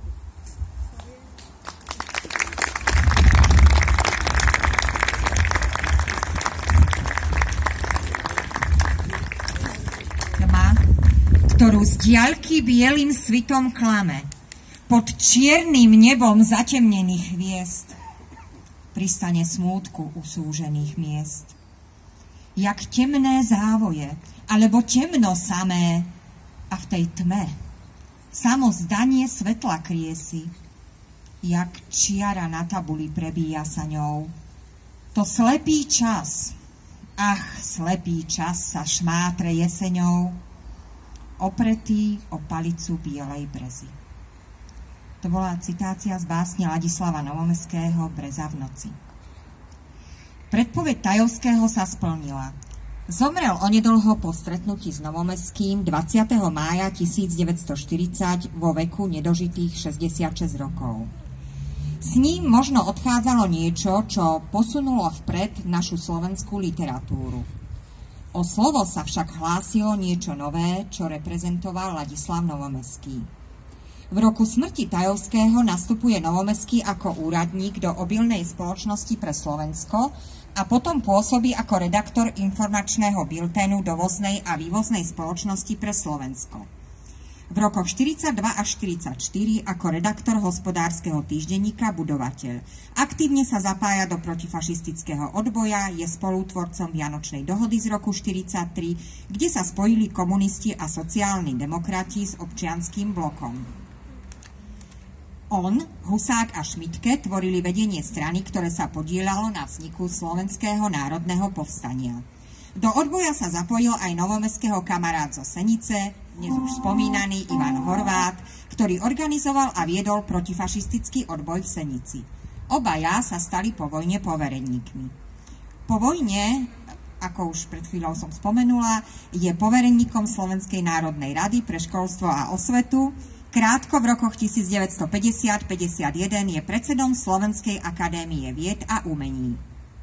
Ktorú z diaľky bielým svitom klame, pod čiernym nebom zatemnených hviezd, pristane smútku usúžených miest. Jak temné závoje, alebo temno samé, a v tej tme samo zdanie svetla kriesi, jak čiara na tabuli prebíja sa ňou. To slepý čas, ach, slepý čas sa šmátre jeseňou, opretý o palicu bielej brezy. To bola citácia z básne Ladislava Novomeského Breza v noci. Predpoveď Tajovského sa splnila. Zomrel onedlho po stretnutí s Novomeským dvadsiateho mája tisícdeväťstoštyridsať vo veku nedožitých šesťdesiatšesť rokov. S ním možno odchádzalo niečo, čo posunulo vpred našu slovenskú literatúru. O slovo sa však hlásilo niečo nové, čo reprezentoval Ladislav Novomeský. V roku smrti Tajovského nastupuje Novomeský ako úradník do obilnej spoločnosti pre Slovensko a potom pôsobí ako redaktor informačného bilténu dovoznej a vývoznej spoločnosti pre Slovensko. V V rokoch štyridsaťdva až štyridsaťštyri ako redaktor hospodárskeho týždenníka Budovateľ. Aktívne sa zapája do protifašistického odboja, je spolutvorcom Vianočnej dohody z roku štyridsaťtri, kde sa spojili komunisti a sociálni demokrati s občianskym blokom. On, Husák a Šmitke tvorili vedenie strany, ktoré sa podieľalo na vzniku Slovenského národného povstania. Do odboja sa zapojil aj novomestského kamarát zo Senice, dnes už spomínaný Ivan Horvát, ktorý organizoval a viedol protifašistický odboj v Senici. Obaja sa stali po vojne povereníkmi. Po vojne, ako už pred chvíľou som spomenula, je povereníkom Slovenskej národnej rady pre školstvo a osvetu. Krátko v rokoch devätnásťstopäťdesiat až päťdesiatjeden je predsedom Slovenskej akadémie vied a umení.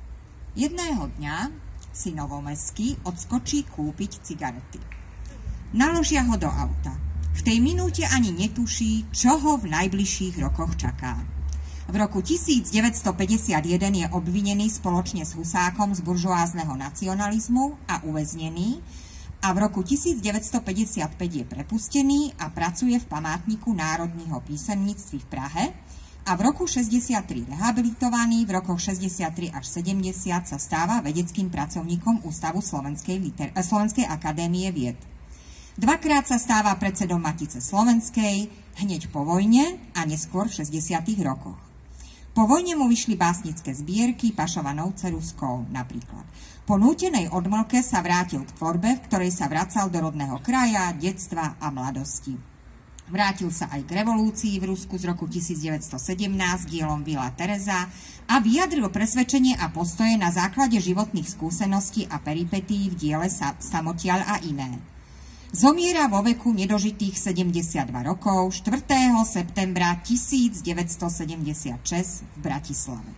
Jedného dňa si Novomeský odskočí kúpiť cigarety. Naložia ho do auta. V tej minúte ani netuší, čo ho v najbližších rokoch čaká. V roku devätnásťstopäťdesiatjeden je obvinený spoločne s Husákom z buržoázneho nacionalizmu a uväznený a v roku devätnásťstopäťdesiatpäť je prepustený a pracuje v památniku národného písemníctví v Prahe a v roku šesťdesiattri rehabilitovaný, v rokoch šesťdesiattri až sedemdesiat sa stáva vedeckým pracovníkom Ústavu Slovenskej, liter- Slovenskej akadémie vied. Dvakrát sa stáva predsedom Matice Slovenskej, hneď po vojne a neskôr v šesťdesiatych rokoch. Po vojne mu vyšli básnické zbierky Pašovanou ceruskou napríklad. Po nútenej odmlke sa vrátil k tvorbe, v ktorej sa vracal do rodného kraja, detstva a mladosti. Vrátil sa aj k revolúcii v Rusku z roku devätnásťstosedemnásť dielom Vila Tereza a vyjadril presvedčenie a postoje na základe životných skúseností a peripetí v diele Samotiaľ a iné. Zomiera vo veku nedožitých sedemdesiatdva rokov štvrtého septembra devätnásťstosedemdesiatšesť v Bratislave.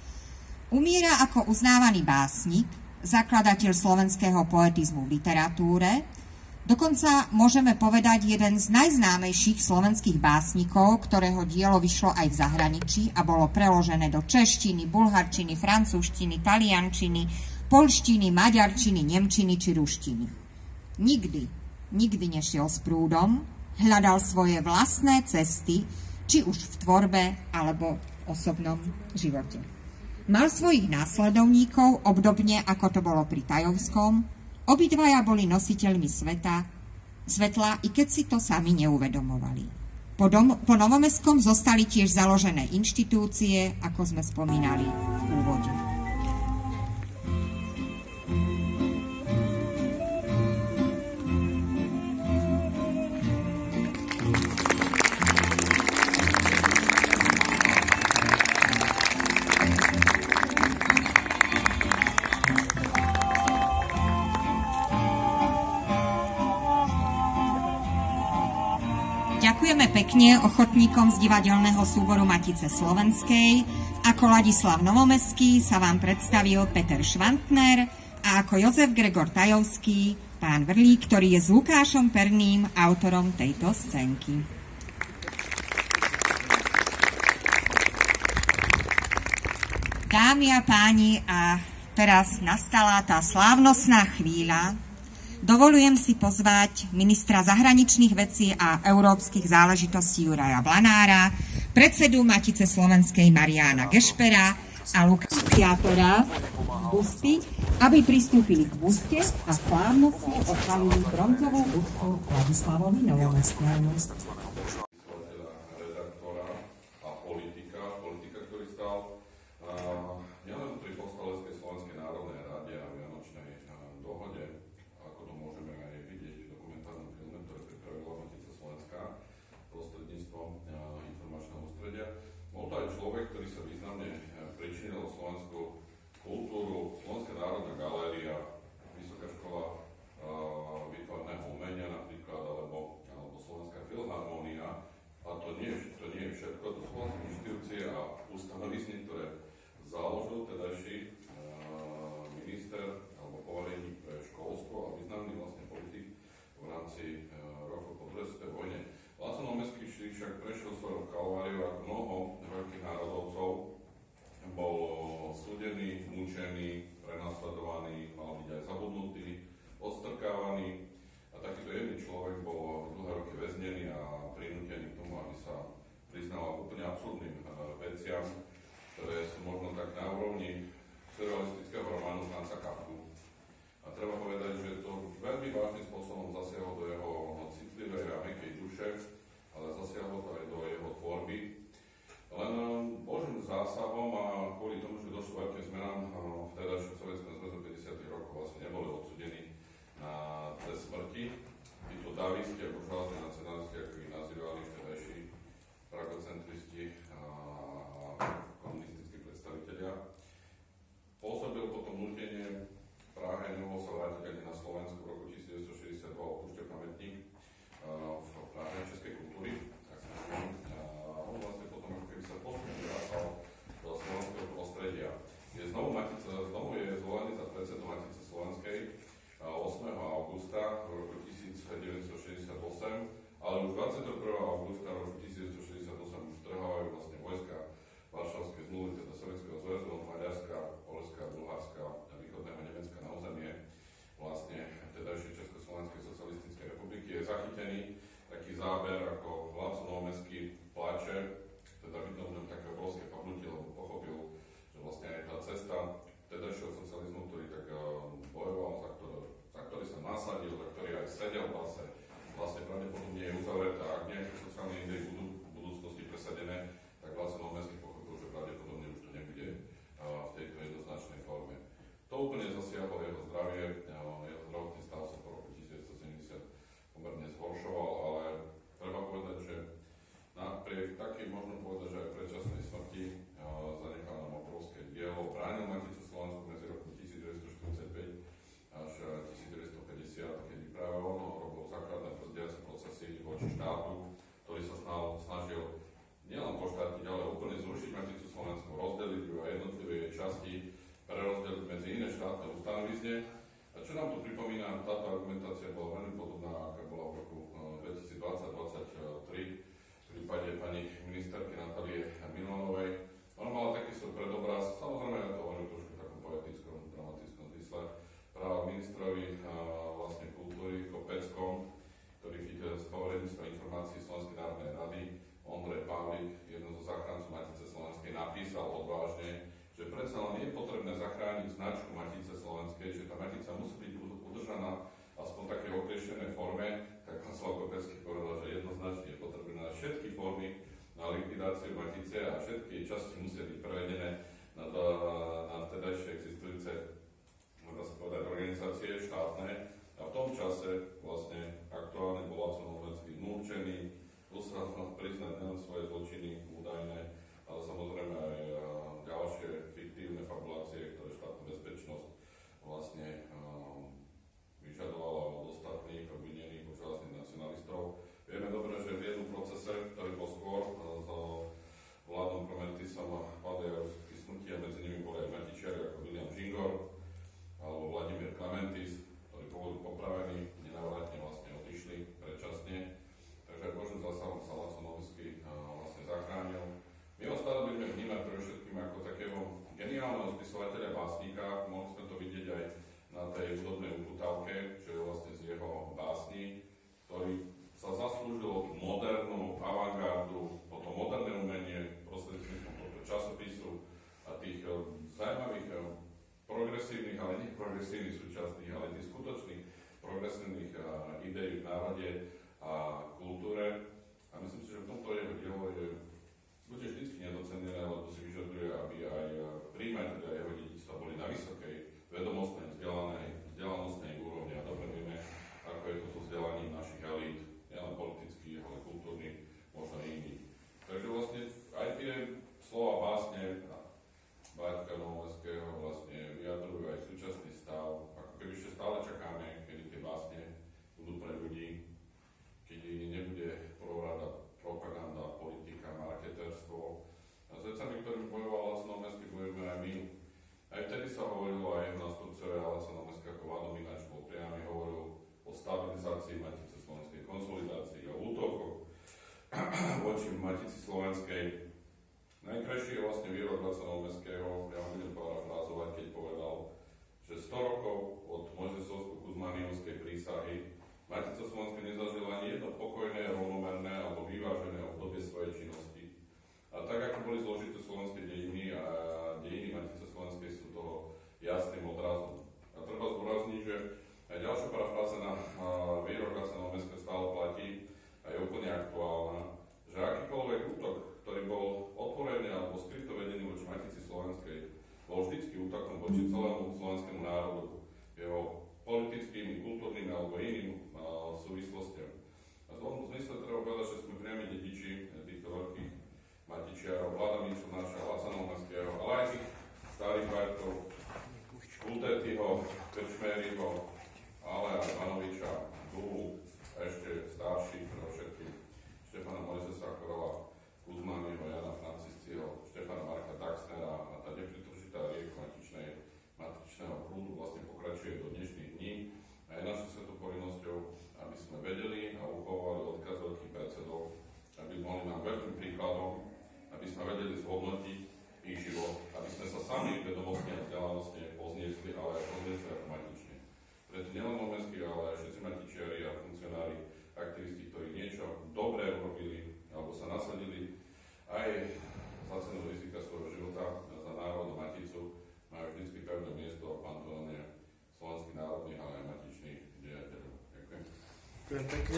Umiera ako uznávaný básnik, zakladateľ slovenského poetizmu v literatúre, dokonca môžeme povedať jeden z najznámejších slovenských básnikov, ktorého dielo vyšlo aj v zahraničí a bolo preložené do češtiny, bulharčiny, francúzštiny, taliančiny, poľštiny, maďarčiny, nemčiny či ruštiny. Nikdy, nikdy nešiel s prúdom, hľadal svoje vlastné cesty, či už v tvorbe alebo v osobnom živote. Mal svojich následovníkov, obdobne ako to bolo pri Tajovskom. Obidvaja boli nositeľmi sveta, svetla, i keď si to sami neuvedomovali. Po, dom, po Novomestskom zostali tiež založené inštitúcie, ako sme spomínali v úvode. Ďakujeme pekne ochotníkom z divadelného súboru Matice Slovenskej. Ako Ladislav Novomeský sa vám predstavil Peter Švantner a ako Jozef Gregor Tajovský pán Vrlík, ktorý je s Lukášom Perným autorom tejto scénky. Dámy a páni, a teraz nastala tá slávnostná chvíľa. Dovolujem si pozvať ministra zahraničných vecí a európskych záležitostí Juraja Blanára, predsedu Matice Slovenskej Mariána Gešpera a lukátora busty, aby pristúpili k buste a slávnostne odhalili bronzovú bustu Ladislavovi Novomeskému. Bol súdený, mučený, prenasledovaný, možno tak na úrovni surrealistického románu Franza Kafku. A treba povedať, že to veľmi vážnym spôsobom zasiahlo do jeho citlivej a mäkkej duše, ale zasiahlo to aj do jeho tvorby. Len Božím zásahom a kvôli tomu, že došlo veľkým zmenám v vtedajšom Sovietskom zväze päťdesiatych rokov vlastne neboli odsúdení na trest smrti. Títo davisti a buržoázne nacionalisti, ako ich nazývali vtedajší pragocentristi a komunistickí predstavitelia. Pôsobil potom nútenie v Prahe, nemohol sa vrátiť ani na Slovensku v roku devätnásťstošesťdesiatdva, opúšťal pamätník v Prahe českej kultúry. On vlastne potom ako keby sa postupne vrásal do slovenského prostredia. Je znovu, Matice, znovu je zvolený za predsedu Matice slovenskej ôsmeho augusta v roku devätnásťstošesťdesiatosem, ale už dvadsiateho prvého augusta v roku devätnásťstošesťdesiatosem už trhávajú vlastne vojska Varšavskej zmluvy, teda Sovietskeho zväzu, Maďarska, Poľska, Bulharska a východného Nemecka na územie vlastne vtedajšej Československej socialistickej republiky. Je zachytený taký záber, ako Láco Novomeský plače, teda vidno v ňom také obrovské pahnutie, lebo pochopil, že vlastne aj tá cesta vtedajšieho socializmu, ktorý tak bojoval, za ktorý, za ktorý sa nasadil, za ktorý aj sedel v base, vlastne pravdepodobne je uzavretá. Ak nejaké sociálne idei budú v budúcnosti presadené, tak Láco Novomeský pochopil, že pravdepodobne už to nebude v tejto jednoznačnej forme. To úplne zasiahlo jeho zdravie, jeho zdravotný stav sa po roku devätnásťstosedemdesiat pomerne zhoršoval, ale treba povedať, že napriek takej, možno povedať, že aj predčasnej smrti zanechal nám obrovské dielo, bránil Maticu Slovensku medzi roku devätnásťstoštyridsaťpäť až devätnásťstopäťdesiat, kedy práve on robil základné brzdiace procesy voči štátu, ktorý sa snažil nielen poštátiť, ale úplne zrušiť Maticu Slovensku, rozdeliť ju a jednotlivé jej časti prerozdeliť medzi iné štátne ustanovizne. A čo nám tu pripomína, táto argumentácia bola veľmi podobná, aká bola v roku dvetisícdvadsať dvadsaťtri v prípade pani ministerky Natálie Milanovej. Ona mala taký svoj predobraz, samozrejme ja to hovorím trošku v takom poetickom, dramatickom zmysle, práve ministrovi vlastne kultúry Kopeckom, ktorý chytil z poverenictva informácií Slovenskej národnej rady, Ondrej Pavlík, jeden zo záchrancov Matice Slovenskej, napísal odvážne, že predsa len je potrebné zachrániť značku Matice Slovenskej, že tá Matica musí byť udržaná aspoň v takej oklieštenej forme, tak Václav Kopecký povedal, že jednoznačne je potrebné na všetky formy na likvidáciu Matice a všetky časti musia byť prevedené na, to, na vtedajšie existujúce, môžem sa povedať, organizácie štátne. A v tom čase vlastne aktuálne bol Láco Novomeský núčený musel priznať nielen svoje zločiny údajné, ale samozrejme aj ďalšie fiktívne fabulácie, ktoré štátna bezpečnosť vlastne um, vyžadovala od ostatných obvinených buržoáznych nacionalistov. Vieme dobre, že v jednom procese, ktorý bol skôr so vládom Prometisom a Padejarovský smrti, a medzi nimi boli aj matičiari ako William Žingor alebo Vladimír Klementis, ktorí boli popravení, nenávratne vlastne odišli predčasne. Takže Božím zásahom sa Láco Novomeský vlastne zachránil. My ho stále budeme vnímať pre všetkým ako takého geniálneho spisovateľa básnika. Mohli sme to vidieť aj na tej hudobnej uputávke, čo je vlastne z jeho básni, ktorý sa zaslúžil modernú avantgardu, potom moderné umenie prostredníctvom tohto časopisu a tých zaujímavých progresívnych, ale nie progresívnych súčasných, ale tých skutočných progresívnych ideí v národe a kultúre. A myslím si, že v tomto jeho dielo je bude vždy nedocenené, lebo si vyžaduje, aby aj príjmatelia jeho dedičstva boli na vysokej vedomostnej, vzdelanej, vzdelanostnej úrovni. A dobre vieme, ako je to so vzdelaním našich elít, nielen politických, ale kultúrnych, možno iných. Takže vlastne aj tie slova básne Báťka Novomeského vlastne vyjadrujú aj súčasný stav, ako keby ešte stále čakáme, kedy tie básne budú pre ľudí, kedy nebude prvorada propaganda, politika, marketerstvo. A s vecami, ktorým bojoval Láco Novomeský, bojujeme aj my. Aj vtedy sa hovorilo, aj nástupcovia Láca Novomeského ako Vlado Mináč bol priamy, hovoril o stabilizácii Matice Slovenskej, konsolidácii, o útokoch voči Matici Slovenskej. Najkrajší je vlastne výrok Láca Novomeského, ja ho budem parafrázovať, keď povedal, že sto rokov od Mojzesovsko-Kuzmaniovskej prísahy Matica Slovenska nezažila ani jedno pokojné, rovnomerné alebo vyvážené obdobie svojej činnosti. A tak, ako boli zložité slovenské dejiny a Ďakujem pekne.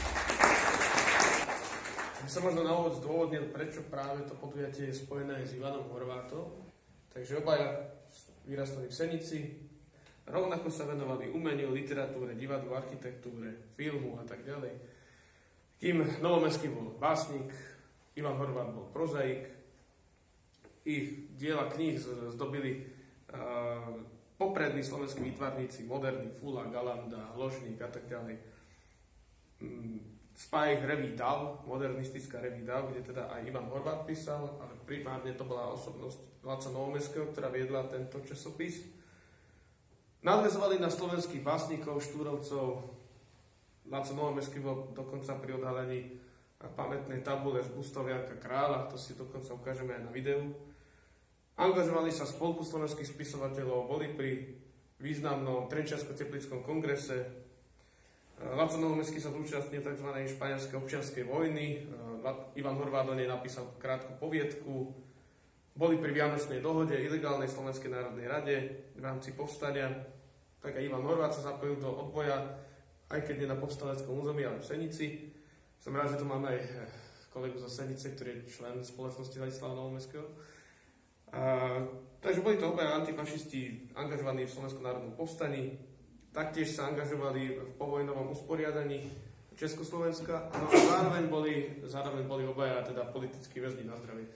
Ja som možno na úvod zdôvodnil, prečo práve to podujatie je spojené s Ivanom Horvátom. Takže obaja vyrastali v Senici, rovnako sa venovali umeniu, literatúre, divadlu, architektúre, filmu a tak ďalej. Kým Novomeský bol básnik, Ivan Horvát bol prozaik. Ich diela kníh zdobili uh, poprední slovenskí výtvarníci, moderní, Fula, Galanda, Hložník a tak ďalej. Um, Spája ich Revue Dav, modernistická Revue Dav, kde teda aj Ivan Horvát písal, ale primárne to bola osobnosť Laca Novomeského, ktorá viedla tento časopis. Nadväzovali na slovenských básnikov, štúrovcov. Laco Novomeský bol dokonca pri odhalení pamätnej tabule z Bustoviaka kráľa, to si dokonca ukážeme aj na videu. Angažovali sa v Spolku slovenských spisovateľov, boli pri významnom Trenčiansko-Teplickom kongrese. Laco Novomeský sa zúčastnil tzv. Španielskej občianskej vojny. Ivan Horvát o nej napísal krátku poviedku. Boli pri Vianočnej dohode, ilegálnej Slovenskej národnej rade v rámci povstania. Tak aj Ivan Horvát sa zapojil do odboja, aj keď nie na povstaleckom území, ale v Senici. Som rád, že tu máme aj kolegu zo Senice, ktorý je člen spoločnosti Ladislava Novomeského. A, takže boli to obaja antifašisti angažovaní v Slovenskom národnom povstaní. Taktiež sa angažovali v povojnovom usporiadaní Československa, no a zároveň boli, zároveň boli obaja teda politickí väzni na zdravie.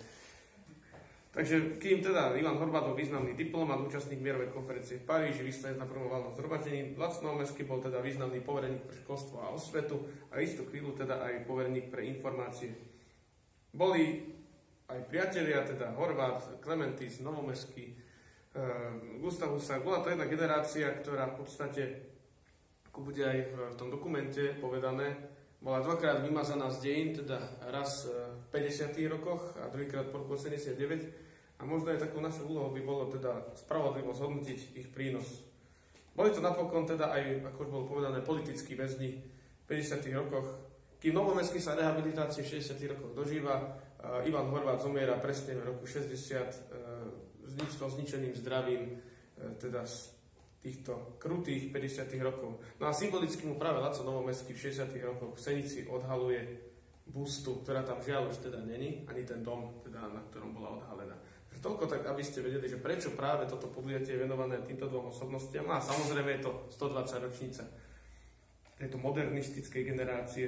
Takže kým teda Ivan Horvát bol významný diplomat, účastník mierovej konferencie v Paríži, vyslanec na prvom valnom zhromaždení, Laco Novomeský bol teda významný povereník pre školstvo a osvetu a istú chvíľu teda aj povereník pre informácie. Boli aj priatelia, teda Horvát, Klementis, Novomeský, Gustav Husák. Bola to jedna generácia, ktorá v podstate, ako bude aj v tom dokumente povedané, bola dvakrát vymazaná z dejín, teda raz v päťdesiatych rokoch a druhýkrát po roku osemdesiatdeväť. A možno aj takou našou úlohou by bolo teda spravodlivo zhodnotiť ich prínos. Boli to napokon teda aj, ako už bolo povedané, politickí väzni v päťdesiatych rokoch. Kým Novomeský sa rehabilitácie v šesťdesiatych rokoch dožíva, Ivan Horvát zomiera presne v roku šesťdesiat so zničeným zdravím teda z týchto krutých päťdesiatych rokov. No a symbolicky mu práve Laco Novomeský v šesťdesiatych rokoch v Senici odhaluje bustu, ktorá tam žiaľ už teda není, ani ten dom, teda, na ktorom bola odhalená. Takže toľko tak, aby ste vedeli, že prečo práve toto podujatie je venované týmto dvom osobnostiam. A samozrejme je to stodvadsať ročnica tejto modernistickej generácie.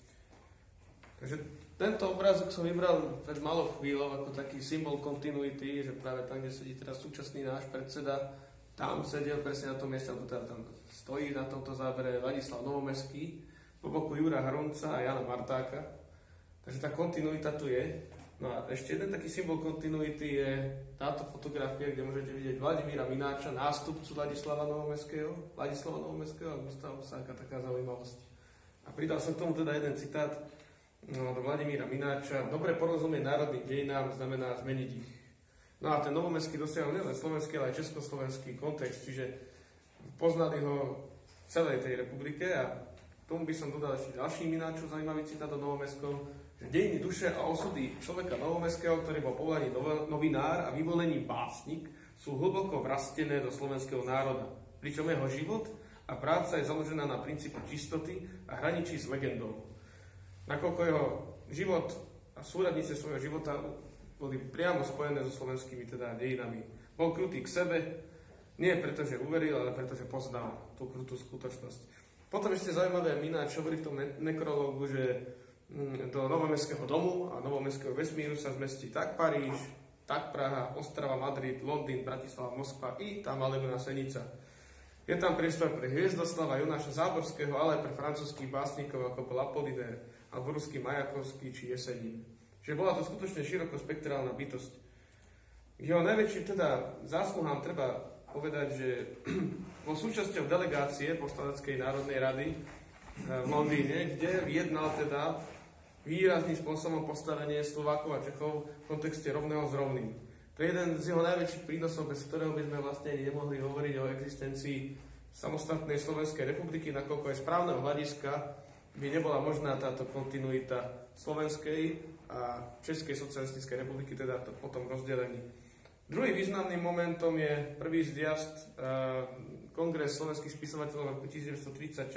Takže tento obrázok som vybral pred malou chvíľou ako taký symbol continuity, že práve tam, kde sedí teraz súčasný náš predseda, tam sedel presne na tom mieste, teda tam stojí na tomto zábere Ladislav Novomeský, po boku Jura Hrunca a Jana Martáka. Takže tá kontinuita tu je. No a ešte jeden taký symbol continuity je táto fotografia, kde môžete vidieť Vladimíra Mináča, nástupcu Ladislava Novomeského, Ladislava Novomeského a Gustava Husáka, taká zaujímavosť. A pridal som k tomu teda jeden citát no, od Vladimíra Mináča. Dobre porozumieť národným dejinám znamená zmeniť ich. No a ten Novomeský dosiahol nielen slovenský, ale aj československý kontext, čiže poznali ho v celej tej republike a tomu by som dodal ešte ďalší Mináčov zaujímavý citát o Novomeskom, že dejiny duše a osudy človeka Novomeského, ktorý bol povolaný novinár a vyvolený básnik, sú hlboko vrastené do slovenského národa, pričom jeho život a práca je založená na princípe čistoty a hraničí s legendou. Nakoľko jeho život a súradnice svojho života boli priamo spojené so slovenskými teda dejinami. Bol krutý k sebe, nie preto, že uveril, ale preto, že poznal tú krutú skutočnosť. Potom ešte zaujímavé Mináč hovorí v tom ne- nekrológu, že do Novomeského domu a Novomeského vesmíru sa zmestí tak Paríž, tak Praha, Ostrava, Madrid, Londýn, Bratislava, Moskva i tá malebná Senica. Je tam priestor pre Hviezdoslava, Jonáša Záborského, ale aj pre francúzskych básnikov, ako bol Apollinaire, alebo ruský Majakovský či Jesenín. Čiže bola to skutočne širokospektrálna bytosť. K jeho najväčším teda zásluhám treba povedať, že bol súčasťou delegácie Povstaleckej národnej rady v Londýne, kde vyjednal teda výrazným spôsobom postavenie Slovákov a Čechov v kontexte rovného s rovným. To je jeden z jeho najväčších prínosov, bez ktorého by sme vlastne nemohli hovoriť o existencii samostatnej Slovenskej republiky, nakoľko aj z právneho hľadiska by nebola možná táto kontinuita Slovenskej a Českej socialistickej republiky, teda to potom rozdelení. Druhým významným momentom je prvý zjazd, kongres slovenských spisovateľov v roku devätnásť tridsaťšesť,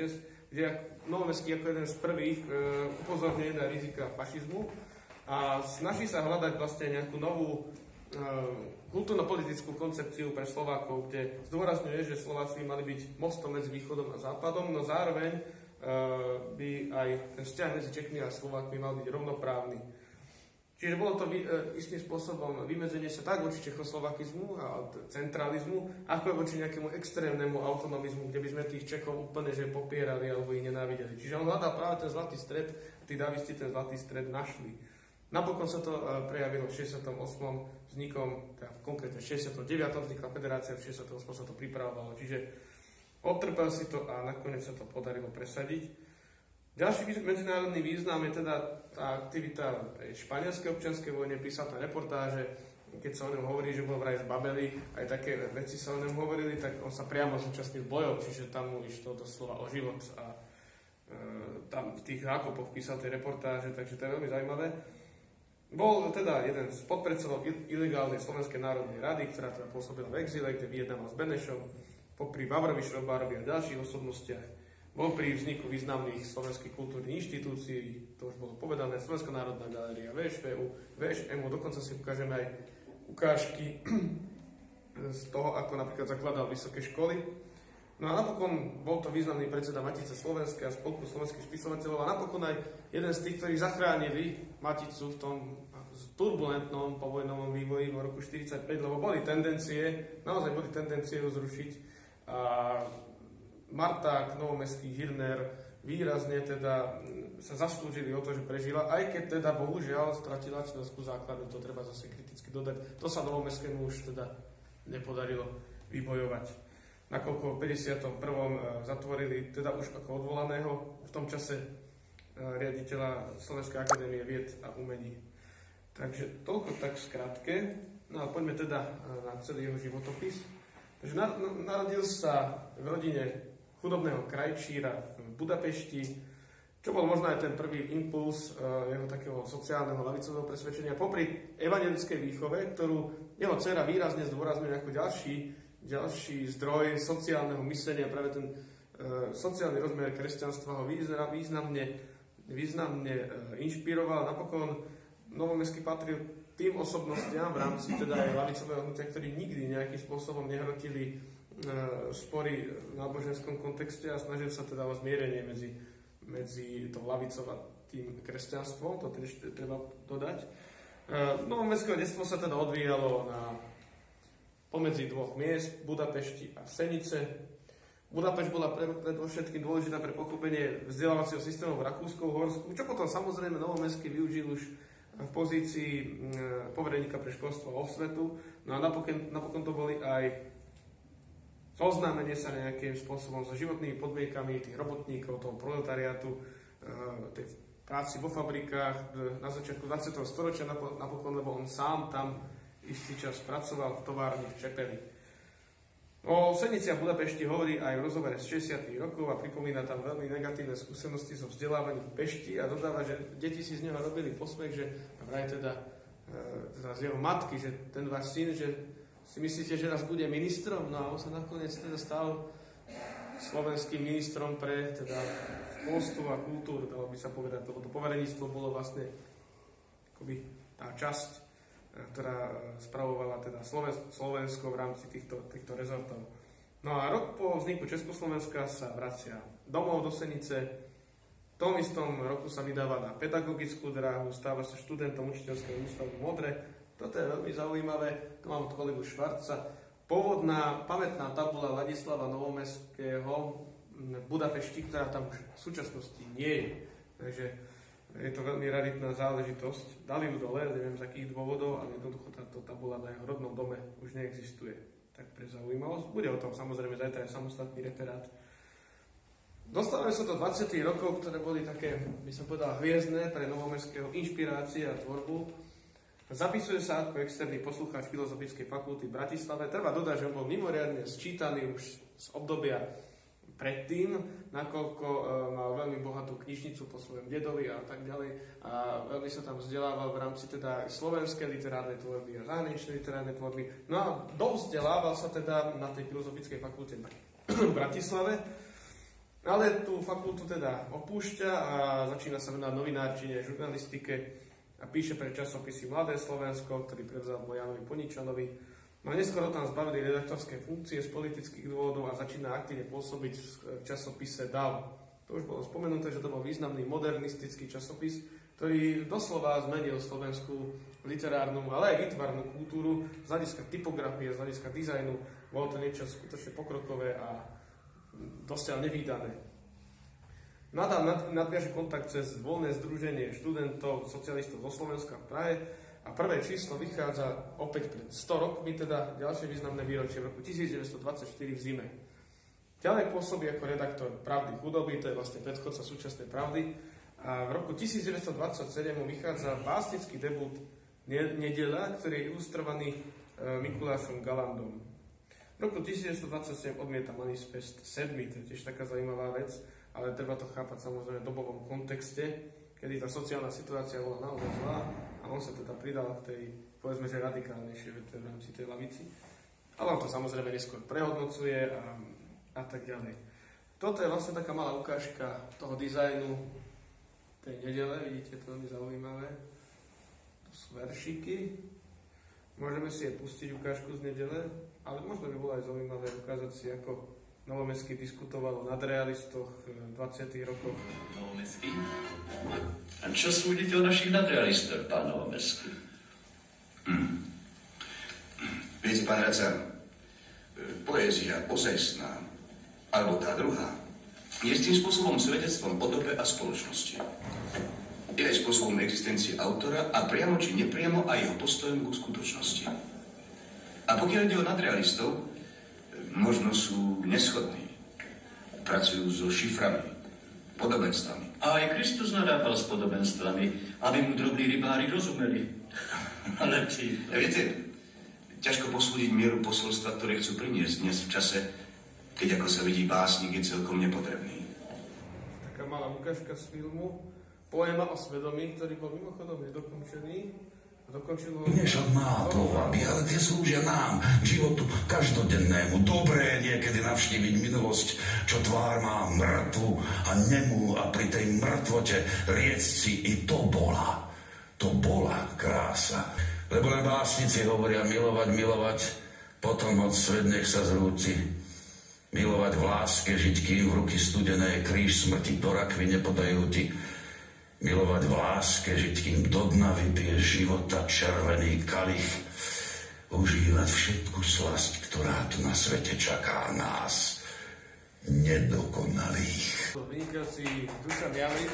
kde Novomestský ako jeden z prvých e, upozorňuje na rizika fašizmu a snaží sa hľadať vlastne nejakú novú e, kultúrno-politickú koncepciu pre Slovákov, kde zdôrazňuje, že Slováci mali byť mostom medzi východom a západom, no zároveň e, by aj ten vzťah medzi Čechmi a Slovákmi mal byť rovnoprávny. Čiže bolo to vy, e, istým spôsobom vymedzenie sa tak voči čechoslovakizmu a centralizmu, ako aj voči nejakému extrémnemu autonomizmu, kde by sme tých Čechov úplne že popierali alebo ich nenávideli. Čiže on hľadá práve ten zlatý stred a tí dávisti ten zlatý stred našli. Napokon sa to prejavilo v šesťdesiatom ôsmom vznikom, teda konkrétne v šesťdesiatom deviatom vznikla federácia, v šesťdesiatom ôsmom sa to pripravovalo. Čiže odtrpel si to a nakoniec sa to podarilo presadiť. Ďalší medzinárodný význam je teda tá aktivita tej španielskej občianskej vojne, písal tam reportáže, keď sa o ňom hovorí, že bol vraj z Babely, aj také veci sa o ňom hovorili, tak on sa priamo zúčastnil bojov, čiže tam mu išlo doslova o život a e, tam v tých zákopoch písal tie reportáže, takže to je veľmi zaujímavé. Bol teda jeden z podpredsedov ilegálnej Slovenskej národnej rady, ktorá teda pôsobila v exíle, kde vyjednával s Benešom, popri Vavrovi Šrobárovi a ďalších osobnostiach. Bol pri vzniku významných slovenských kultúrnych inštitúcií, to už bolo povedané, Slovenská národná galéria, vé eš vé ú, vé eš em ú, dokonca si ukážeme aj ukážky z toho, ako napríklad zakladal vysoké školy. No a napokon bol to významný predseda Matice Slovenskej a Spolku slovenských spisovateľov a napokon aj jeden z tých, ktorí zachránili Maticu v tom turbulentnom povojnovom vývoji v roku štyridsaťpäť, lebo boli tendencie, naozaj boli tendencie ju zrušiť. A Marták, Novomestský, Hilner výrazne teda sa zaslúžili o to, že prežila, aj keď teda bohužiaľ stratila členskú základňu, to treba zase kriticky dodať. To sa Novomestskému už teda nepodarilo vybojovať. Nakoľko v päťdesiatom prvom zatvorili teda už ako odvolaného v tom čase riaditeľa Slovenskej akadémie vied a umení. Takže toľko tak v skratke. No a poďme teda na celý jeho životopis. Takže narodil sa v rodine chudobného krajčíra v Budapešti, čo bol možno aj ten prvý impuls jeho takého sociálneho ľavicového presvedčenia. Popri evangelickej výchove, ktorú jeho dcéra výrazne zdôrazňuje ako ďalší ďalší zdroj sociálneho myslenia, práve ten e, sociálny rozmer kresťanstva ho významne, významne e, inšpiroval. Napokon Novomestský patril tým osobnostiam v rámci teda aj ľavicového hnutia, ktorí nikdy nejakým spôsobom nehrotili e, spory v náboženskom kontexte a snažil sa teda o zmierenie medzi, medzi tou ľavicou a tým kresťanstvom, to teda treba dodať. E, Novomestského detstvo sa teda odvíjalo na pomedzi dvoch miest, Budapešti a Senice. Budapešť bola predovšetkým dôležitá pre pochopenie vzdelávacieho systému v Rakúsko-Uhorsku, čo potom samozrejme Novomestský využil už v pozícii povereníka pre školstvo a osvetu. No a napokon, napokon to boli aj zoznámenie sa nejakým spôsobom so životnými podmienkami tých robotníkov, toho proletariátu, tej práci vo fabrikách na začiatku dvadsiateho storočia napokon, lebo on sám tam istý čas pracoval v továrni v Čepeli. O Senici a Budapešti hovorí aj v rozhovore z šesťdesiatych rokov a pripomína tam veľmi negatívne skúsenosti so vzdelávaním v Pešti a dodáva, že deti si z neho robili posmech, že vraj teda, teda z jeho matky, že ten váš syn, že si myslíte, že raz bude ministrom, no a on sa nakoniec teda stal slovenským ministrom pre teda školstvo a kultúru, dalo by sa povedať, lebo to povereníctvo bolo vlastne akoby tá časť, ktorá spravovala teda Slovensko v rámci týchto, týchto rezortov. No a rok po vzniku Československa sa vracia domov do Senice. V tom istom roku sa vydáva na pedagogickú dráhu, stáva sa študentom učiteľského ústavu Modre. Toto je veľmi zaujímavé, to mám od kolegu Švarca. Pôvodná pamätná tabula Ladislava Novomestského v Budapešti, ktorá tam už v súčasnosti nie je. Takže je to veľmi raritná záležitosť. Dali ju dole, neviem z akých dôvodov, ale jednoducho táto tabula na jeho rodnom dome už neexistuje. Tak pre zaujímavosť. Bude o tom samozrejme zajtra aj samostatný referát. Dostávame sa do dvadsiatych rokov, ktoré boli také, by som povedal, hviezdne pre Novomestského inšpirácie a tvorbu. Zapisuje sa ako externý poslucháč Filozofickej fakulty v Bratislave. Treba dodať, že on bol mimoriadne sčítaný už z obdobia predtým, nakoľko e, mal veľmi bohatú knižnicu po svojom dedovi a tak ďalej a veľmi sa tam vzdelával v rámci teda slovenskej literárnej tvorby a zahraničnej literárnej tvorby. No a dovzdelával sa teda na tej Filozofickej fakulte v Bratislave Ale tú fakultu teda opúšťa a začína sa venovať novinárčine, žurnalistike a píše pre časopisy Mladé Slovensko, ktorý prevzal po Jánovi Poničanovi. No a neskoro tam zbavili redaktorské funkcie z politických dôvodov a začína aktívne pôsobiť v časopise dé á vé. To už bolo spomenuté, že to bol významný modernistický časopis, ktorý doslova zmenil slovenskú literárnu, ale aj výtvarnú kultúru z hľadiska typografie, z hľadiska dizajnu. Bolo to niečo skutočne pokrokové a dosť nevídané. Nadal nad, nadviaže kontakt cez voľné združenie študentov, socialistov zo Slovenska v Prahe a prvé číslo vychádza opäť pred sto rokmi, teda ďalšie významné výročie v roku devätnásťstodvadsaťštyri v zime. Ďalej pôsobí ako redaktor Pravdy chudoby, to je vlastne predchodca súčasnej Pravdy, a v roku devätnásťstodvadsaťsedem mu vychádza básnický debut Nedeľa, ktorý je ilustrovaný Mikulášom Galandom. V roku devätnásťstodvadsaťsedem odmieta manifest sedmi, to je tiež taká zaujímavá vec, ale treba to chápať samozrejme v dobovom kontexte, kedy tá sociálna situácia bola naozaj zlá a on sa teda pridal k tej, povedzme, že radikálnejšej v rámci tej lavici. Ale on to samozrejme neskôr prehodnocuje a, a tak ďalej. Toto je vlastne taká malá ukážka toho dizajnu tej nedele, vidíte, to je veľmi zaujímavé. To sú veršíky. Môžeme si aj pustiť ukážku z nedele, ale možno by bolo aj zaujímavé ukázať si, ako Novomestský diskutoval o nadrealistoch v dvadsiatych rokoch. Novomestský? A čo súdite o našich nadrealistoch, pán Novomestský? Hm. Viete, pán Radca, poézia ozajstná, alebo tá druhá, je s tým spôsobom svedectvom o dobe a spoločnosti. Je aj spôsobom existencie autora a priamo či nepriamo aj jeho postojom k skutočnosti. A pokiaľ ide o nadrealistov, možno sú neschodní. Pracujú so šiframi, podobenstvami. A aj Kristus narábal s podobenstvami, aby mu drobní rybári rozumeli. Ale či... Viete, ťažko posúdiť mieru posolstva, ktoré chcú priniesť dnes v čase, keď ako sa vidí básnik je celkom nepotrebný. Taká malá ukážka z filmu. Poema o svedomí, ktorý bol mimochodom nedokončený. Dokončil ho... Dnes od má pohľady, ale tie slúžia nám, k životu každodennému. Dobré niekedy navštíviť minulosť, čo tvár má mŕtvu a nemú a pri tej mŕtvote riecť si i to bola. To bola krása. Lebo len básnici hovoria milovať, milovať, potom od svet nech sa zrúci. Milovať v láske, žiť kým v ruky studené, kríž smrti do rakvy nepodajú ti. Milovať v láske, žiť kým do dna vypije života červený kalich. Užívať všetku slasť, ktorá tu na svete čaká nás, nedokonalých. Vynikajúci Dušan Jalic.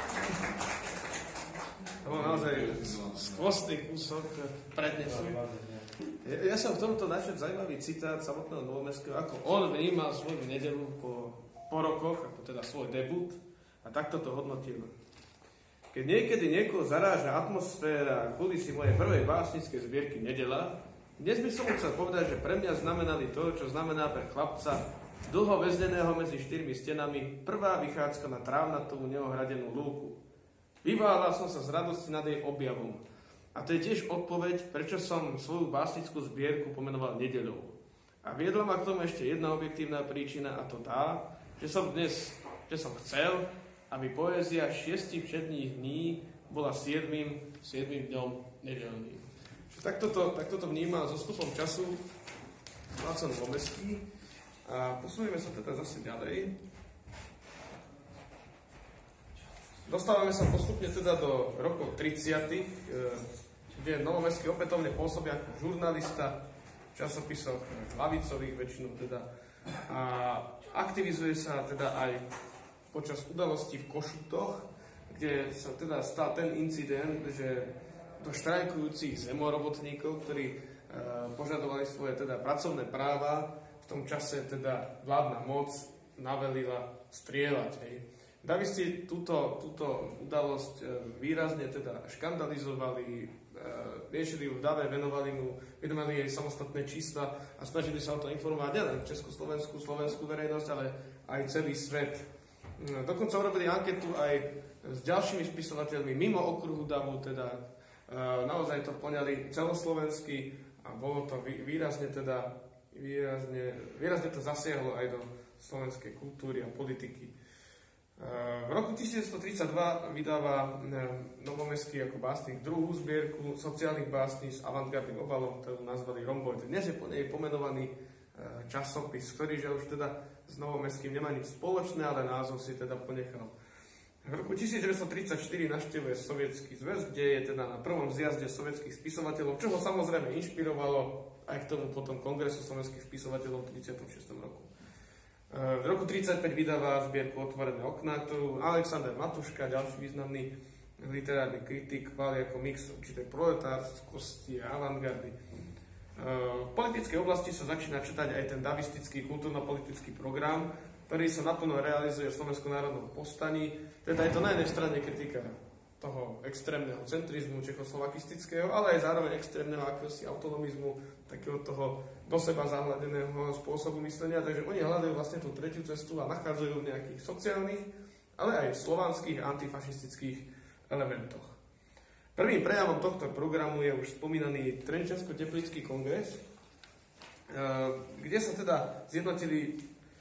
To bol naozaj skvostný kúsok prednesu. Ja, ja som v tomto našiel zaujímavý citát samotného Novomestského, ako on vnímal svoju nedelu po, po rokoch, ako teda svoj debut, a takto to hodnotil. Keď niekedy niekoho zaráža atmosféra kvôli si mojej prvej básnickej zbierky Nedela, dnes by som chcel povedať, že pre mňa znamenali to, čo znamená pre chlapca dlho väzneného medzi štyrmi stenami prvá vychádzka na trávnatú neohradenú lúku. Vyválal som sa z radosti nad jej objavom. A to je tiež odpoveď, prečo som svoju básnickú zbierku pomenoval Nedeľou. A viedla ma k tomu ešte jedna objektívna príčina, a to tá, že som dnes, že som chcel, aby poézia šiestich všedných dní bola siedmým, siedmým dňom nedeľným. Takto to, takto to vníma so stupom času Václav Novomestský. A posunieme sa teda zase ďalej. Dostávame sa postupne teda do rokov tridsiatych, kde Novomestský opätovne pôsobí ako žurnalista v časopisoch lavicových väčšinou teda. A aktivizuje sa teda aj počas udalostí v Košutoch, kde sa teda stal ten incident, že do štrajkujúcich zemorobotníkov, ktorí e, požadovali svoje teda pracovné práva, v tom čase teda vládna moc navelila strieľať. Hej. Davisti túto, túto udalosť e, výrazne teda škandalizovali, e, riešili ju v dave, venovali mu, venovali jej samostatné čísla a snažili sa o to informovať nielen Československú, slovenskú verejnosť, ale aj celý svet. Dokonca urobili anketu aj s ďalšími spisovateľmi mimo okruhu davu, teda e, naozaj to poňali celoslovensky a bolo to výrazne teda výrazne, výrazne to zasiahlo aj do slovenskej kultúry a politiky. V roku tisícdeväťstotridsaťdva vydáva Novomestský ako básnik druhú zbierku sociálnych básní s avantgardným obalom, ktorú nazvali Romboid. Dnes je po nej pomenovaný časopis, ktorý že už teda s Novomestským nemá nič spoločné, ale názov si teda ponechal. V roku devätnásťstotridsaťštyri navštevuje Sovietsky zväz, kde je teda na prvom zjazde sovietských spisovateľov, čo ho samozrejme inšpirovalo aj k tomu potom Kongresu slovenských spisovateľov v tridsiatom šiestom roku. V roku tridsaťpäť vydáva zbierku Otvorené okná, ktorú Alexander Matuška, ďalší významný literárny kritik, chváli ako mix určitej proletárskosti a avantgardy. V politickej oblasti sa začína čítať aj ten davistický kultúrno-politický program, ktorý sa naplno realizuje v Slovenskom národnom povstaní. Teda je to na jednej strane kritika toho extrémneho centrizmu čechoslovakistického, ale aj zároveň extrémneho akéhosi autonomizmu, takého toho do seba zahľadeného spôsobu myslenia. Takže oni hľadajú vlastne tú tretiu cestu a nachádzajú v nejakých sociálnych, ale aj slovanských a antifašistických elementoch. Prvým prejavom tohto programu je už spomínaný Trenčiansko-Teplický kongres, kde sa teda zjednotili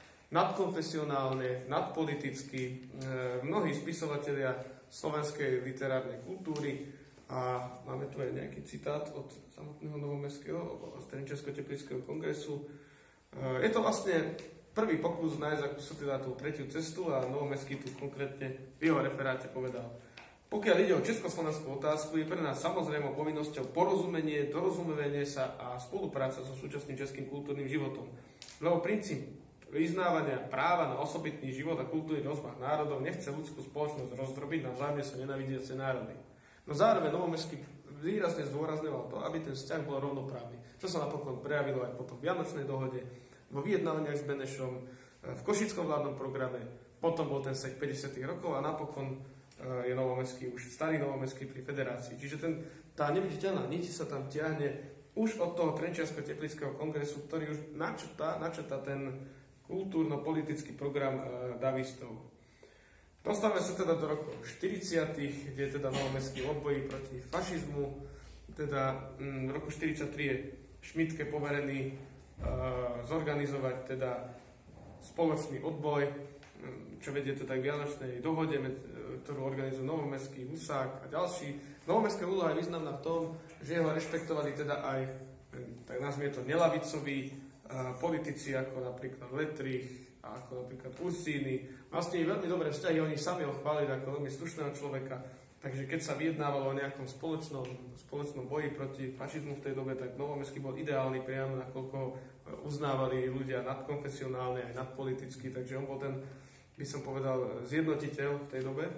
nadkonfesionálne, nadpoliticky mnohí spisovatelia slovenskej literárnej kultúry a máme tu aj nejaký citát od samotného Novomestského z Trenčiansko-Teplického kongresu. Je to vlastne prvý pokus nájsť ako sa teda tú tretiu cestu a Novomestský tu konkrétne v jeho referáte povedal: pokiaľ ide o československú otázku, je pre nás samozrejmou povinnosťou porozumenie, dorozumenie sa a spolupráca so súčasným českým kultúrnym životom. Lebo princíp vyznávania práva na osobitný život a kultúrny rozmach národov nechce ľudskú spoločnosť rozdrobiť na vzájomne sa nenávidiace národy. No zároveň Novomestský výrazne zdôrazňoval to, aby ten vzťah bol rovnoprávny, čo sa napokon prejavilo aj potom v Vianočnej dohode, vo vyjednávaniach s Benešom, v Košickom vládnom programe, potom bol ten sek päťdesiatych rokov a napokon je Novomestský, už starý Novomestský pri federácii. Čiže ten, tá neviditeľná niť sa tam ťahne už od toho Trenčiansko-Teplického kongresu, ktorý už načrtá, načrtá ten kultúrno-politický program uh, davistov. Dostávame sa teda do rokov štyridsiatych, kde je teda Novomestský odbojí proti fašizmu. Teda mm, v roku štyridsaťtri je Šmidtke poverený uh, zorganizovať teda spoločný odboj, čo vedie teda k Vianočnej dohode, ktorú organizujú Novomestský, Husák a ďalší. Novomestská úloha je významná v tom, že ho rešpektovali teda aj, tak nazvime to, nelavicoví politici ako napríklad Letrich a ako napríklad Ursíny. Vlastne veľmi dobré vzťahy, oni sami ho chválili ako veľmi slušného človeka, takže keď sa vyjednávalo o nejakom spoločnom, spoločnom boji proti fašizmu v tej dobe, tak Novomestský bol ideálny priamo, nakoľko uznávali ľudia nadkonfesionálne aj nadpoliticky, takže on bol ten, by som povedal, zjednotiteľ v tej dobe.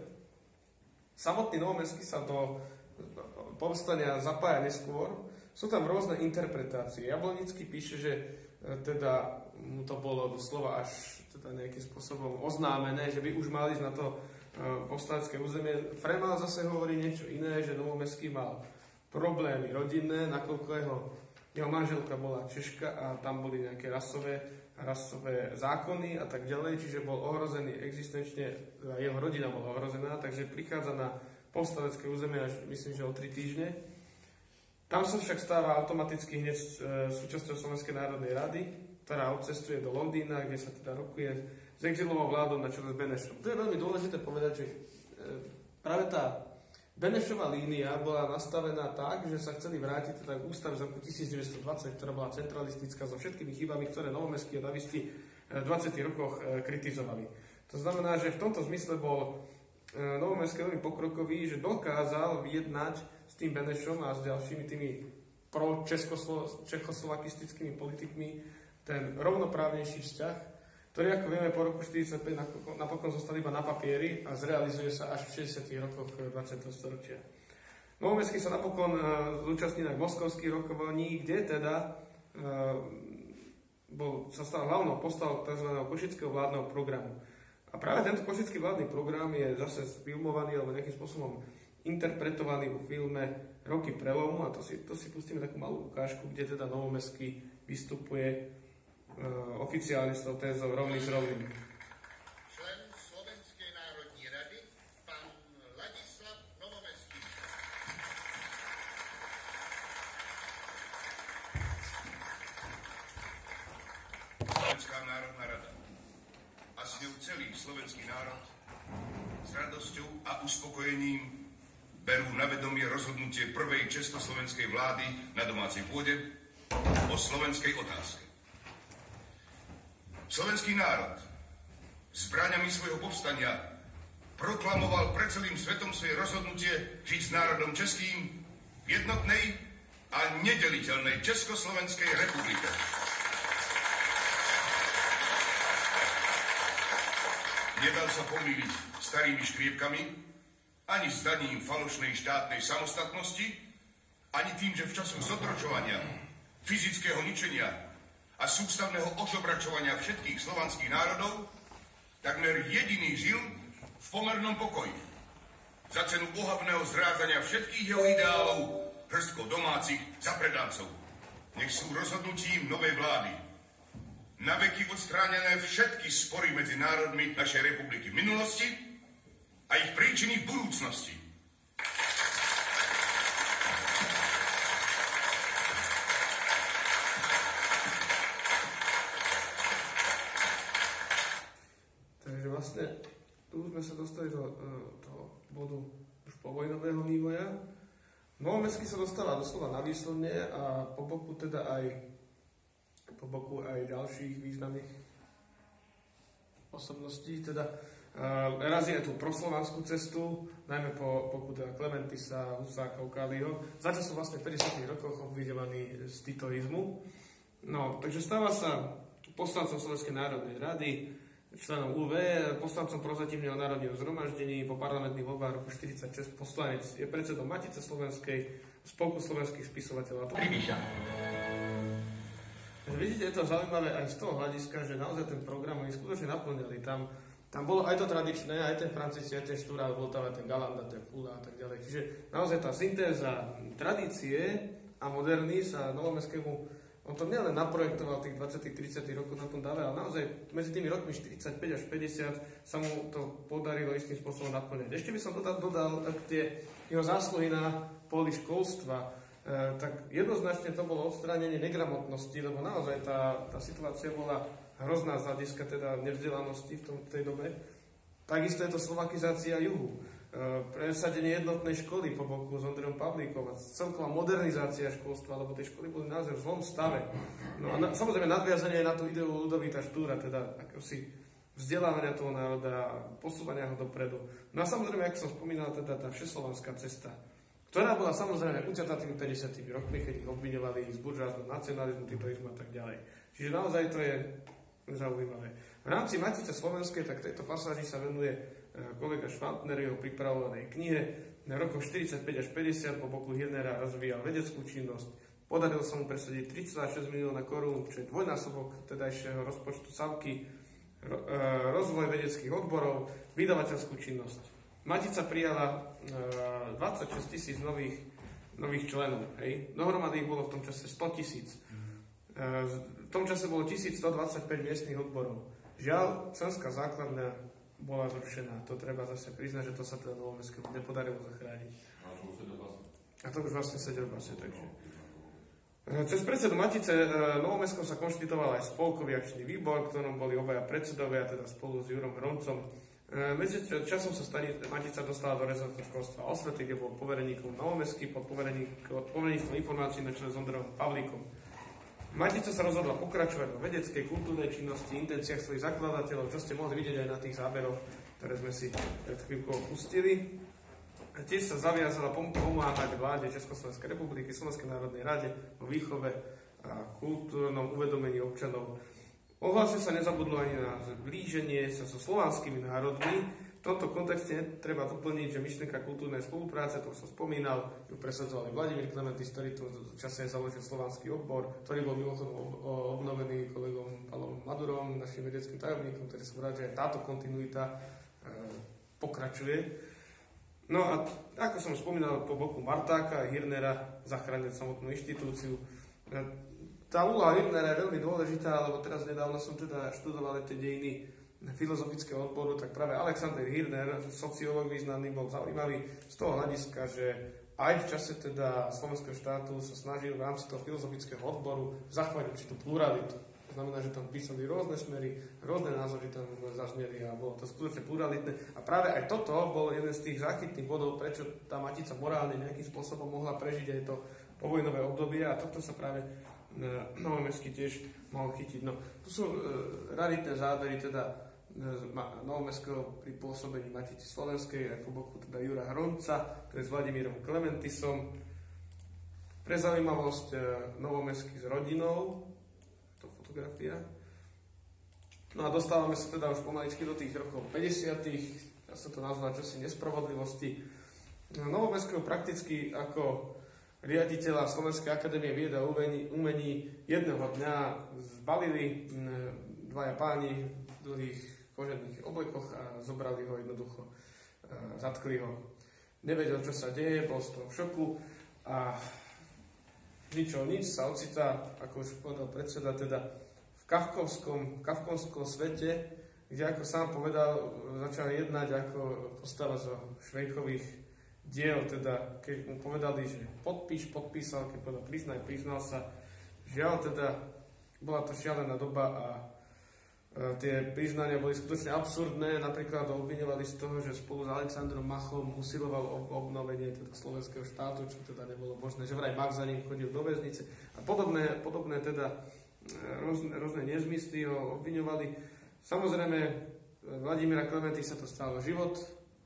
Samotný Novomestský sa do povstania zapája neskôr. Sú tam rôzne interpretácie. Jablonický píše, že teda mu to bolo doslova až teda nejakým spôsobom oznámené, že by už mali ísť na to povstalecké územie. Fremal zase hovorí niečo iné, že Novomestský mal problémy rodinné, nakoľko jeho, jeho manželka bola Češka a tam boli nejaké rasové, rasové zákony a tak ďalej, čiže bol ohrozený existenčne, jeho rodina bola ohrozená, takže prichádza na povstalecké územie až myslím, že o tri týždne. Tam sa však stáva automaticky hneď e, súčasťou Slovenskej národnej rady, ktorá odcestuje do Londýna, kde sa teda rokuje s exilovou vládou na čele s Benešom. To je veľmi dôležité povedať, že e, práve tá Benešová línia bola nastavená tak, že sa chceli vrátiť teda k ústave z roku devätnásťstodvadsať, ktorá bola centralistická so všetkými chybami, ktoré Novomestský a davisti v dvadsiatych rokoch e, kritizovali. To znamená, že v tomto zmysle bol e, Novomestský veľmi pokrokový, že dokázal vyjednať s tým Benešom a s ďalšími tými pro-čechoslovakistickými politikmi ten rovnoprávnejší vzťah, ktorý, ako vieme, po roku štyridsaťpäť napokon zostal iba na papieri a zrealizuje sa až v šesťdesiatych rokoch dvadsiateho storočia. Novomestský sa napokon zúčastní na moskovských rokovaní, kde teda uh, bol, sa stal hlavnou postavou tzv. Košického vládneho programu. A práve tento košický vládny program je zase filmovaný alebo nejakým spôsobom interpretovaný vo filme Roky prelomu a to si, to si pustíme takú malú ukážku, kde teda Novomestský vystupuje e, oficiálne s tou tézou rovný s rovným. Člen Slovenskej národní rady, pán Ladislav Novomestský. Slovenská národná rada a s ňou celý slovenský národ s radosťou a uspokojením berú na vedomie rozhodnutie prvej československej vlády na domácej pôde o slovenskej otázke. Slovenský národ zbraňami svojho povstania proklamoval pred celým svetom svoje rozhodnutie žiť s národom českým v jednotnej a nedeliteľnej Československej republike. Nedal sa pomýliť starými škriepkami, ani zdaním falošnej štátnej samostatnosti, ani tým, že v časoch zotročovania, fyzického ničenia a sústavného ožobračovania všetkých slovanských národov takmer jediný žil v pomernom pokoji. Za cenu ohavného zrádzania všetkých jeho ideálov hrstkou domácich zapredáncov. Nech sú rozhodnutím novej vlády naveky odstránené všetky spory medzi národmi našej republiky v minulosti a ich príčiny v budúcnosti. Takže vlastne tu sme sa dostali do toho bodu už povojnového vývoja. Novomestský sa dostala doslova na výslovne a po boku teda aj po boku aj ďalších významných osobností, teda uh, razí aj tú proslovanskú cestu, najmä po boku teda Klementisa, Husáka, Ukáliho. Začal som vlastne v päťdesiatych rokoch obviňovaný z titoizmu. No, takže stáva sa poslancom Slovenskej národnej rady, členom ú vé, poslancom prozatívneho národného zhromaždení, po parlamentných voľbách roku štyridsaťšesť poslanec, je predsedom Matice slovenskej, Spolku slovenských spisovateľov. Vidíte, je to zaujímavé aj z toho hľadiska, že naozaj ten program oni skutočne naplňali. Tam, tam bolo aj to tradičné, aj ten Francis, aj ten Štúral, bol tam aj ten Galanda, ten Kula a tak ďalej. Čiže naozaj tá syntéza tradície a moderny sa Novomestskému, on to nielen naprojektoval tých dvadsať tridsať rokov na tom dáve, ale naozaj medzi tými rokmi štyridsaťpäť až päťdesiat sa mu to podarilo istým spôsobom naplňať. Ešte by som dodal, dodal tie jeho zásluhy na poli školstva. E, tak jednoznačne to bolo odstránenie negramotnosti, lebo naozaj tá, tá situácia bola hrozná z hľadiska teda nevzdelanosti v tom, tej dobe. Takisto je to slovakizácia juhu, e, presadenie jednotnej školy po boku s Ondrejom Pavlíkom a celková modernizácia školstva, lebo tie školy boli naozaj v zlom stave. No a na, samozrejme nadviazanie na tú ideu Ludovita Štúra, teda akosi vzdelávania toho národa, posúvania ho dopredu. No a samozrejme, ako som spomínal, teda tá všeslovanská cesta, ktorá bola samozrejme uťatá tými päťdesiatych rokmi, keď ich obviňovali z buržoázneho nacionalizmu, titoizmu a tak ďalej. Čiže naozaj to je zaujímavé. V rámci Matice slovenskej, tak tejto pasáži sa venuje kolega Švantner jeho pripravovanej knihe. Na rokoch štyridsaťpäť až päťdesiat po boku Hirnera rozvíjal vedeckú činnosť. Podarilo sa mu presadiť tri celé šesť milióna korún, čo je dvojnásobok tedajšieho rozpočtu SAVky, rozvoj vedeckých odborov, vydavateľskú činnosť. Matica prijala dvadsaťšesť tisíc nových, nových členov. Hej. Dohromady ich bolo v tom čase sto tisíc. V tom čase bolo tisícstodvadsaťpäť miestnych odborov. Žiaľ, členská základňa bola zrušená. To treba zase priznať, že to sa teda Novomestskému nepodarilo zachrániť. A to už vlastne sedel v base, takže. Cez predsedu Matice Novomestskom sa konštituoval aj spolkový akčný výbor, v ktorom boli obaja predsedovia, teda spolu s Jurom Hroncom. Medzi časom sa stani, Matica dostala do rezortu školstva a osvety, kde bol povereníkom Novomestský pod povereníctvom informácií na čele s Ondrejom Pavlíkom. Matica sa rozhodla pokračovať vo vedeckej, kultúrnej činnosti, intenciách svojich zakladateľov, čo ste mohli vidieť aj na tých záberoch, ktoré sme si pred chvíľkou pustili. A tiež sa zaviazala pomáhať vláde Československej republiky, Slovenskej národnej rade vo výchove a kultúrnom uvedomení občanov. Ohlasne sa nezabudlo ani na zblíženie sa so slovanskými národmi. V tomto kontexte treba doplniť, že myšlienka kultúrnej spolupráce, to som spomínal, ju presadzoval aj Vladimír Klementis, ktorý tu v čase založil slovanský odbor, ktorý bol mimochodom obnovený kolegom Palom Madurom, našim vedeckým tajomníkom, ktorý som rád, že aj táto kontinuita e, pokračuje. No a ako som spomínal, po boku Martáka a Hirnera zachránil samotnú inštitúciu. Tá úloha Hirnera je veľmi dôležitá, lebo teraz nedávno som teda študoval tie dejiny filozofického odboru, tak práve Alexander Hirner, sociológ významný, bol zaujímavý z toho hľadiska, že aj v čase teda slovenského štátu sa snažil v rámci toho filozofického odboru zachovať určitú pluralitu. To znamená, že tam písali rôzne smery, rôzne názory tam zazneli a bolo to skutočne pluralitné. A práve aj toto bol jeden z tých záchytných bodov, prečo tá Matica morálne nejakým spôsobom mohla prežiť aj to povojnové obdobie a toto sa práve Novomestský tiež mohol chytiť. No, tu sú e, raritné zábery teda e, Novomestského pri pôsobení Matice Slovenskej aj po boku teda Jura Hronca, to je s Vladimírom Klementisom. Pre zaujímavosť e, Novomestský s rodinou, to fotografia. No a dostávame sa teda už pomaličky do tých rokov päťdesiatych, ja sa to nazvať čosi nespravodlivosti. Novomestského prakticky ako riaditeľa Slovenskej akadémie vied a umení jedného dňa zbalili dvaja páni v dlhých kožených oblekoch a zobrali ho jednoducho, zatkli ho. Nevedel, čo sa deje, bol z toho v šoku a ničo nič sa ocitá, ako už povedal predseda, teda v kafkovskom, kafkovskom svete, kde ako sám povedal, začal jednať ako postava zo Švejkových diel, teda keď mu povedali, že podpíš, podpísal, keď povedal priznaj, priznal sa. Žiaľ teda, bola to šialená doba a e, tie priznania boli skutočne absurdné, napríklad obviňovali z toho, že spolu s Alexandrom Machom usiloval o obnovenie teda slovenského štátu, čo teda nebolo možné, že vraj Mach za ním chodil do väznice a podobné, podobné teda e, rôzne, rôzne nezmysly ho obviňovali. Samozrejme, Vladimíra Klementy sa to stálo život,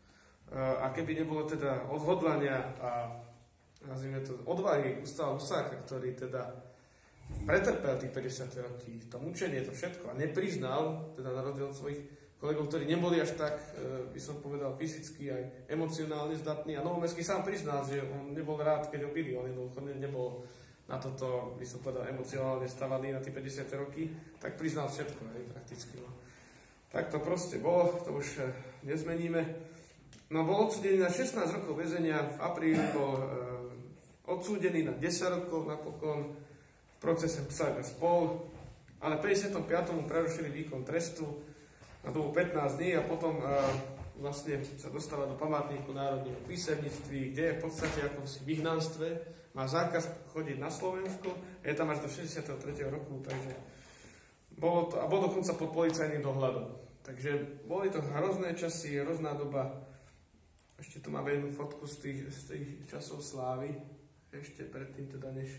a keby nebolo teda odhodlania a nazvime to odvahy Gustáva Husáka, ktorý teda pretrpel tých päťdesiate roky, to mučenie, to všetko a nepriznal, teda na rozdiel od svojich kolegov, ktorí neboli až tak, by som povedal, fyzicky aj emocionálne zdatní a Novomestský sám priznal, že on nebol rád, keď ho bili, on jednoducho nebol na toto, by som povedal, emocionálne stavaný na tie päťdesiate roky, tak priznal všetko, aj prakticky. No. Tak to proste bolo, to už nezmeníme. No, bol odsúdený na šestnásť rokov väzenia, v apríli bol e, odsúdený na desať rokov napokon v procese Husák a spol, ale v päťdesiatom piatom prerušili výkon trestu na dobu pätnásť dní a potom e, vlastne sa dostáva do památníku národného písomníctví, kde je v podstate ako v vyhnanstve, má zákaz chodiť na Slovensku, je tam až do šesťdesiateho tretieho roku, takže bolo to, a bol dokonca pod policajným dohľadom. Takže boli to hrozné časy, hrozná doba. Ešte tu máme jednu fotku z tých, z tých časov slávy, ešte predtým teda než,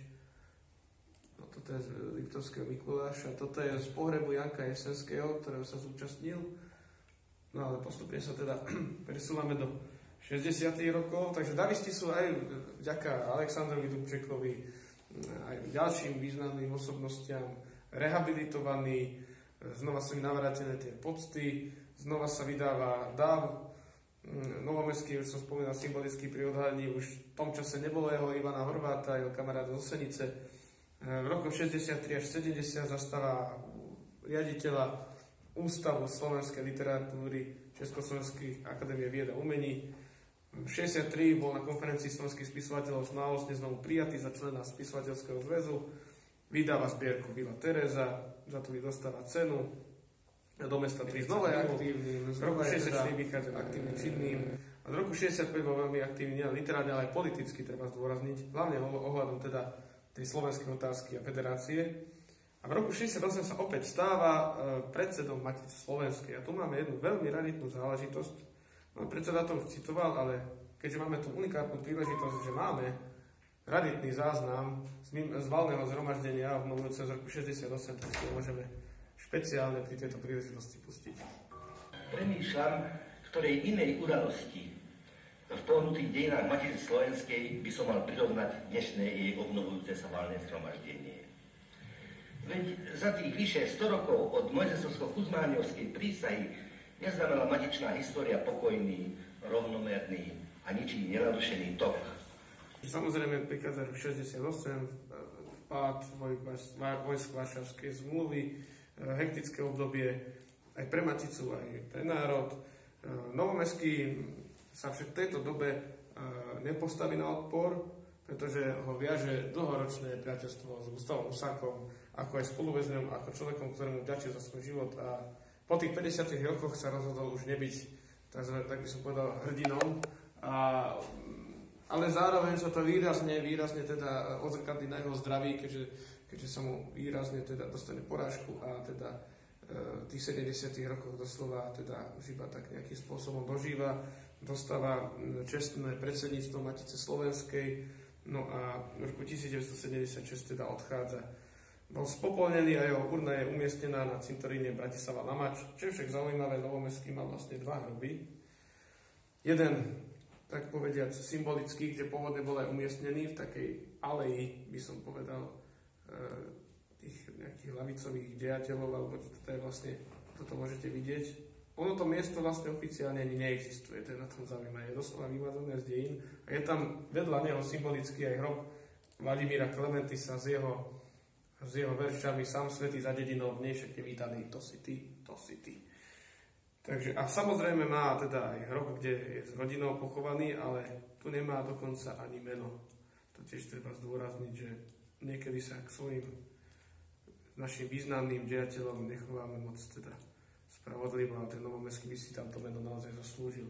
no toto je z Liptovského Mikuláša, toto je z pohrebu Janka Jesenského, ktorého sa zúčastnil, no ale postupne sa teda presúvame do šesťdesiatych rokov, takže davisti sú aj vďaka Alexandrovi Dubčekovi, aj ďalším významným osobnostiam rehabilitovaní, znova sú im navrátené tie pocty, znova sa vydáva dáv. Novomestský, už som spomínal symbolicky pri odhalení, už v tom čase nebolo jeho Ivana Horváta, jeho kamaráda zo Senice. V roku šesťdesiattri až sedemdesiat zastáva riaditeľa Ústavu slovenskej literatúry Československej akadémie vied a umení. V šesťdesiattri bol na konferencii slovenských spisovateľov znalostne znovu prijatý za člena spisovateľského zväzu. Vydáva zbierku Vila Tereza, za to dostáva cenu. Do mesta tri znova je aktívnym, z roku šesťdesiatštyri vychádza aktívnym činným a z roku šesťdesiatpäť bol veľmi aktívny nielen literárne, ale aj politicky, treba zdôrazniť, hlavne ohľadom teda tej slovenskej otázky a federácie. A v roku šesťdesiatosem sa opäť stáva predsedom Matice Slovenskej a tu máme jednu veľmi raritnú záležitosť. No, predseda to už citoval, ale keďže máme tú unikátnu príležitosť, že máme raritný záznam z valného zhromaždenia obnovujúceho z roku šesťdesiatosem, tak si môžeme špeciálne pri tejto príležitosti pustiť. Premýšľam, ktorej inej udalosti v pohnutých dejinách Matice Slovenskej by som mal prirovnať dnešné jej obnovujúce sa valné zhromaždenie. Veď za tých vyše sto rokov od Mojzesovsko-Kuzmániovskej prísahy neznamenala matičná história pokojný, rovnomerný a ničím nenarušený tok. Samozrejme prichádza rok šesťdesiatosem, vpád vojsk Varšavskej zmluvy, hektické obdobie aj pre Maticu, aj pre národ. Novomestský sa však v tejto dobe nepostaví na odpor, pretože ho viaže dlhoročné priateľstvo s Gustavom Husákom, ako aj spoluväzňom, ako človekom, ktorému vďačí za svoj život. A po tých päťdesiatych rokoch sa rozhodol už nebyť, tak, tak by som povedal, hrdinom. A, ale zároveň sa to výrazne, výrazne teda odzrkadlí na jeho zdraví, keďže keďže sa mu výrazne teda dostane porážku a teda e, tých sedemdesiatych rokoch doslova teda už iba tak nejakým spôsobom dožíva, dostáva čestné predsedníctvo Matice slovenskej, no a v roku devätnásťsedemdesiatšesť teda odchádza. Bol spopolnený a jeho urna je umiestnená na cintoríne Bratislava Lamač, čo je však zaujímavé, Novomestský má vlastne dva hroby. Jeden, tak povediac, symbolický, kde pôvodne bol aj umiestnený v takej aleji, by som povedal, tých nejakých lavicových dejateľov, alebo toto je vlastne, toto môžete vidieť. Ono to miesto vlastne oficiálne ani neexistuje, to je na tom zaujímavé, je doslova vymazané z dejín a je tam vedľa neho symbolicky aj hrob Vladimíra Klementisa s jeho, s jeho veršami Sám svätý za dedinou v nej však je vítaný, to si ty, to si ty. Takže, a samozrejme má teda aj hrob, kde je s rodinou pochovaný, ale tu nemá dokonca ani meno. To tiež treba zdôrazniť, že niekedy sa k svojim našim významným dejateľom nechováme moc teda spravodlivo, a ten Novomestský by si tamto meno naozaj zaslúžil.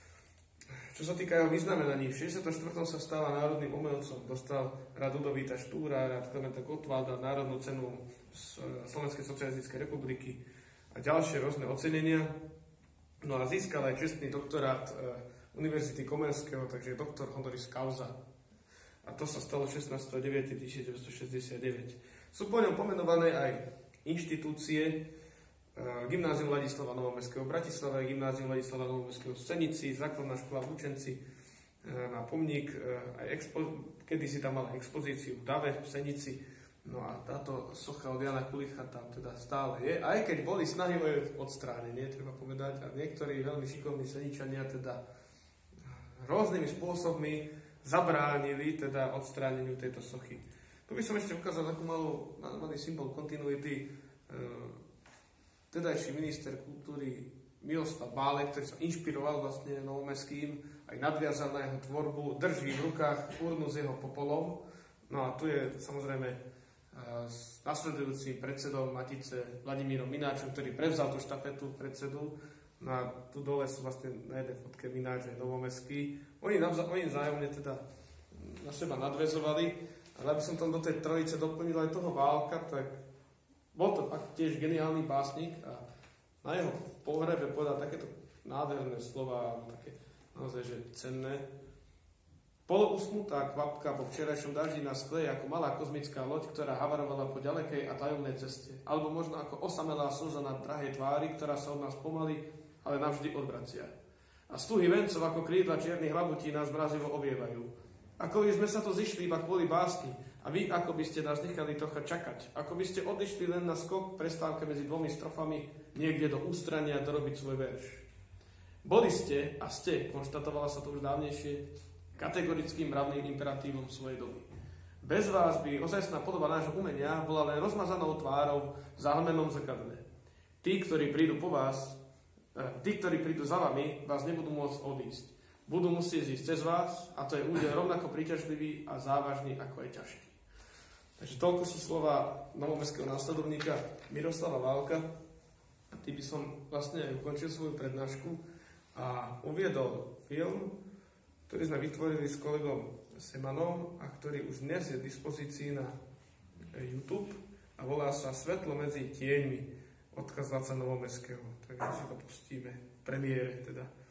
Čo sa týka jeho vyznamenaní, v šesťdesiatom štvrtom sa stala národným umelcom, dostal rád Ludovíta Štúra, rád Klementa Gottwalda, národnú cenu Slovenskej socialistickej republiky a ďalšie rôzne ocenenia. No a získal aj čestný doktorát Univerzity Komenského, takže je doktor honoris causa. A to sa stalo šestnásteho deviateho devätnásťstošesťdesiatdeväť. Sú po ňom pomenované aj inštitúcie, Gymnázium Ladislava Novomestského v Bratislave, Gymnázium Ladislava Novomestského v Senici, Základná škola v Lučenci, má pomník, aj expo, kedysi tam mal expozíciu v Dave v Senici, no a táto socha od Jana Kulicha tam teda stále je, aj keď boli snahy o jej odstránenie, treba povedať, a niektorí veľmi šikovní Seničania teda rôznymi spôsobmi zabránili teda odstráneniu tejto sochy. Tu by som ešte ukázal takú malú, malý symbol kontinuity. Tedajší minister kultúry Miroslav Bálek, ktorý sa inšpiroval vlastne Novomestským, aj nadviazal na jeho tvorbu, drží v rukách urnu s jeho popolom. No a tu je samozrejme s nasledujúcim predsedom Matice Vladimírom Mináčom, ktorý prevzal tú štafetu predsedu. No a tu dole sú vlastne na jednej fotke Mináč aj Novomestský. Oni, navza, oni vzájomne teda na seba nadväzovali, ale aby som tam do tej trojice doplnil aj toho Válka, tak bol to fakt tiež geniálny básnik a na jeho pohrebe povedal takéto nádherné slova, také naozaj, že cenné. Polousnutá kvapka po včerajšom daždi nás skleje ako malá kozmická loď, ktorá havarovala po ďalekej a tajomnej ceste. Alebo možno ako osamelá slza na drahej tvári, ktorá sa od nás pomaly, ale navždy odvracia. A stuhy vencov ako krídla čiernych labutí nás mrazivo ovievajú. Ako by sme sa to zišli iba kvôli básni, a vy ako by ste nás nechali trocha čakať. Ako by ste odišli len na skok prestávke medzi dvomi strofami niekde do ústrania dorobiť svoj verš. Boli ste a ste, konštatovala sa to už dávnejšie, kategorickým mravným imperatívom svojej doby. Bez vás by ozajstná podoba nášho umenia bola len rozmazanou tvárou v zahlmenom zrkadle. Tí, ktorí prídu po vás, eh, tí, ktorí prídu za vami, vás nebudú môcť odísť. Budú musieť ísť cez vás a to je údel rovnako príťažlivý a závažný, ako je ťažký. Takže toľko sú slova novomestského následovníka Miroslava Válka. A tým by som vlastne aj ukončil svoju prednášku a uviedol film, ktorý sme vytvorili s kolegom Semanom a ktorý už dnes je v dispozícii na YouTube a volá sa Svetlo medzi tieňmi, odkaz Václava Novomestského. Takže si to pustíme v premiére teda.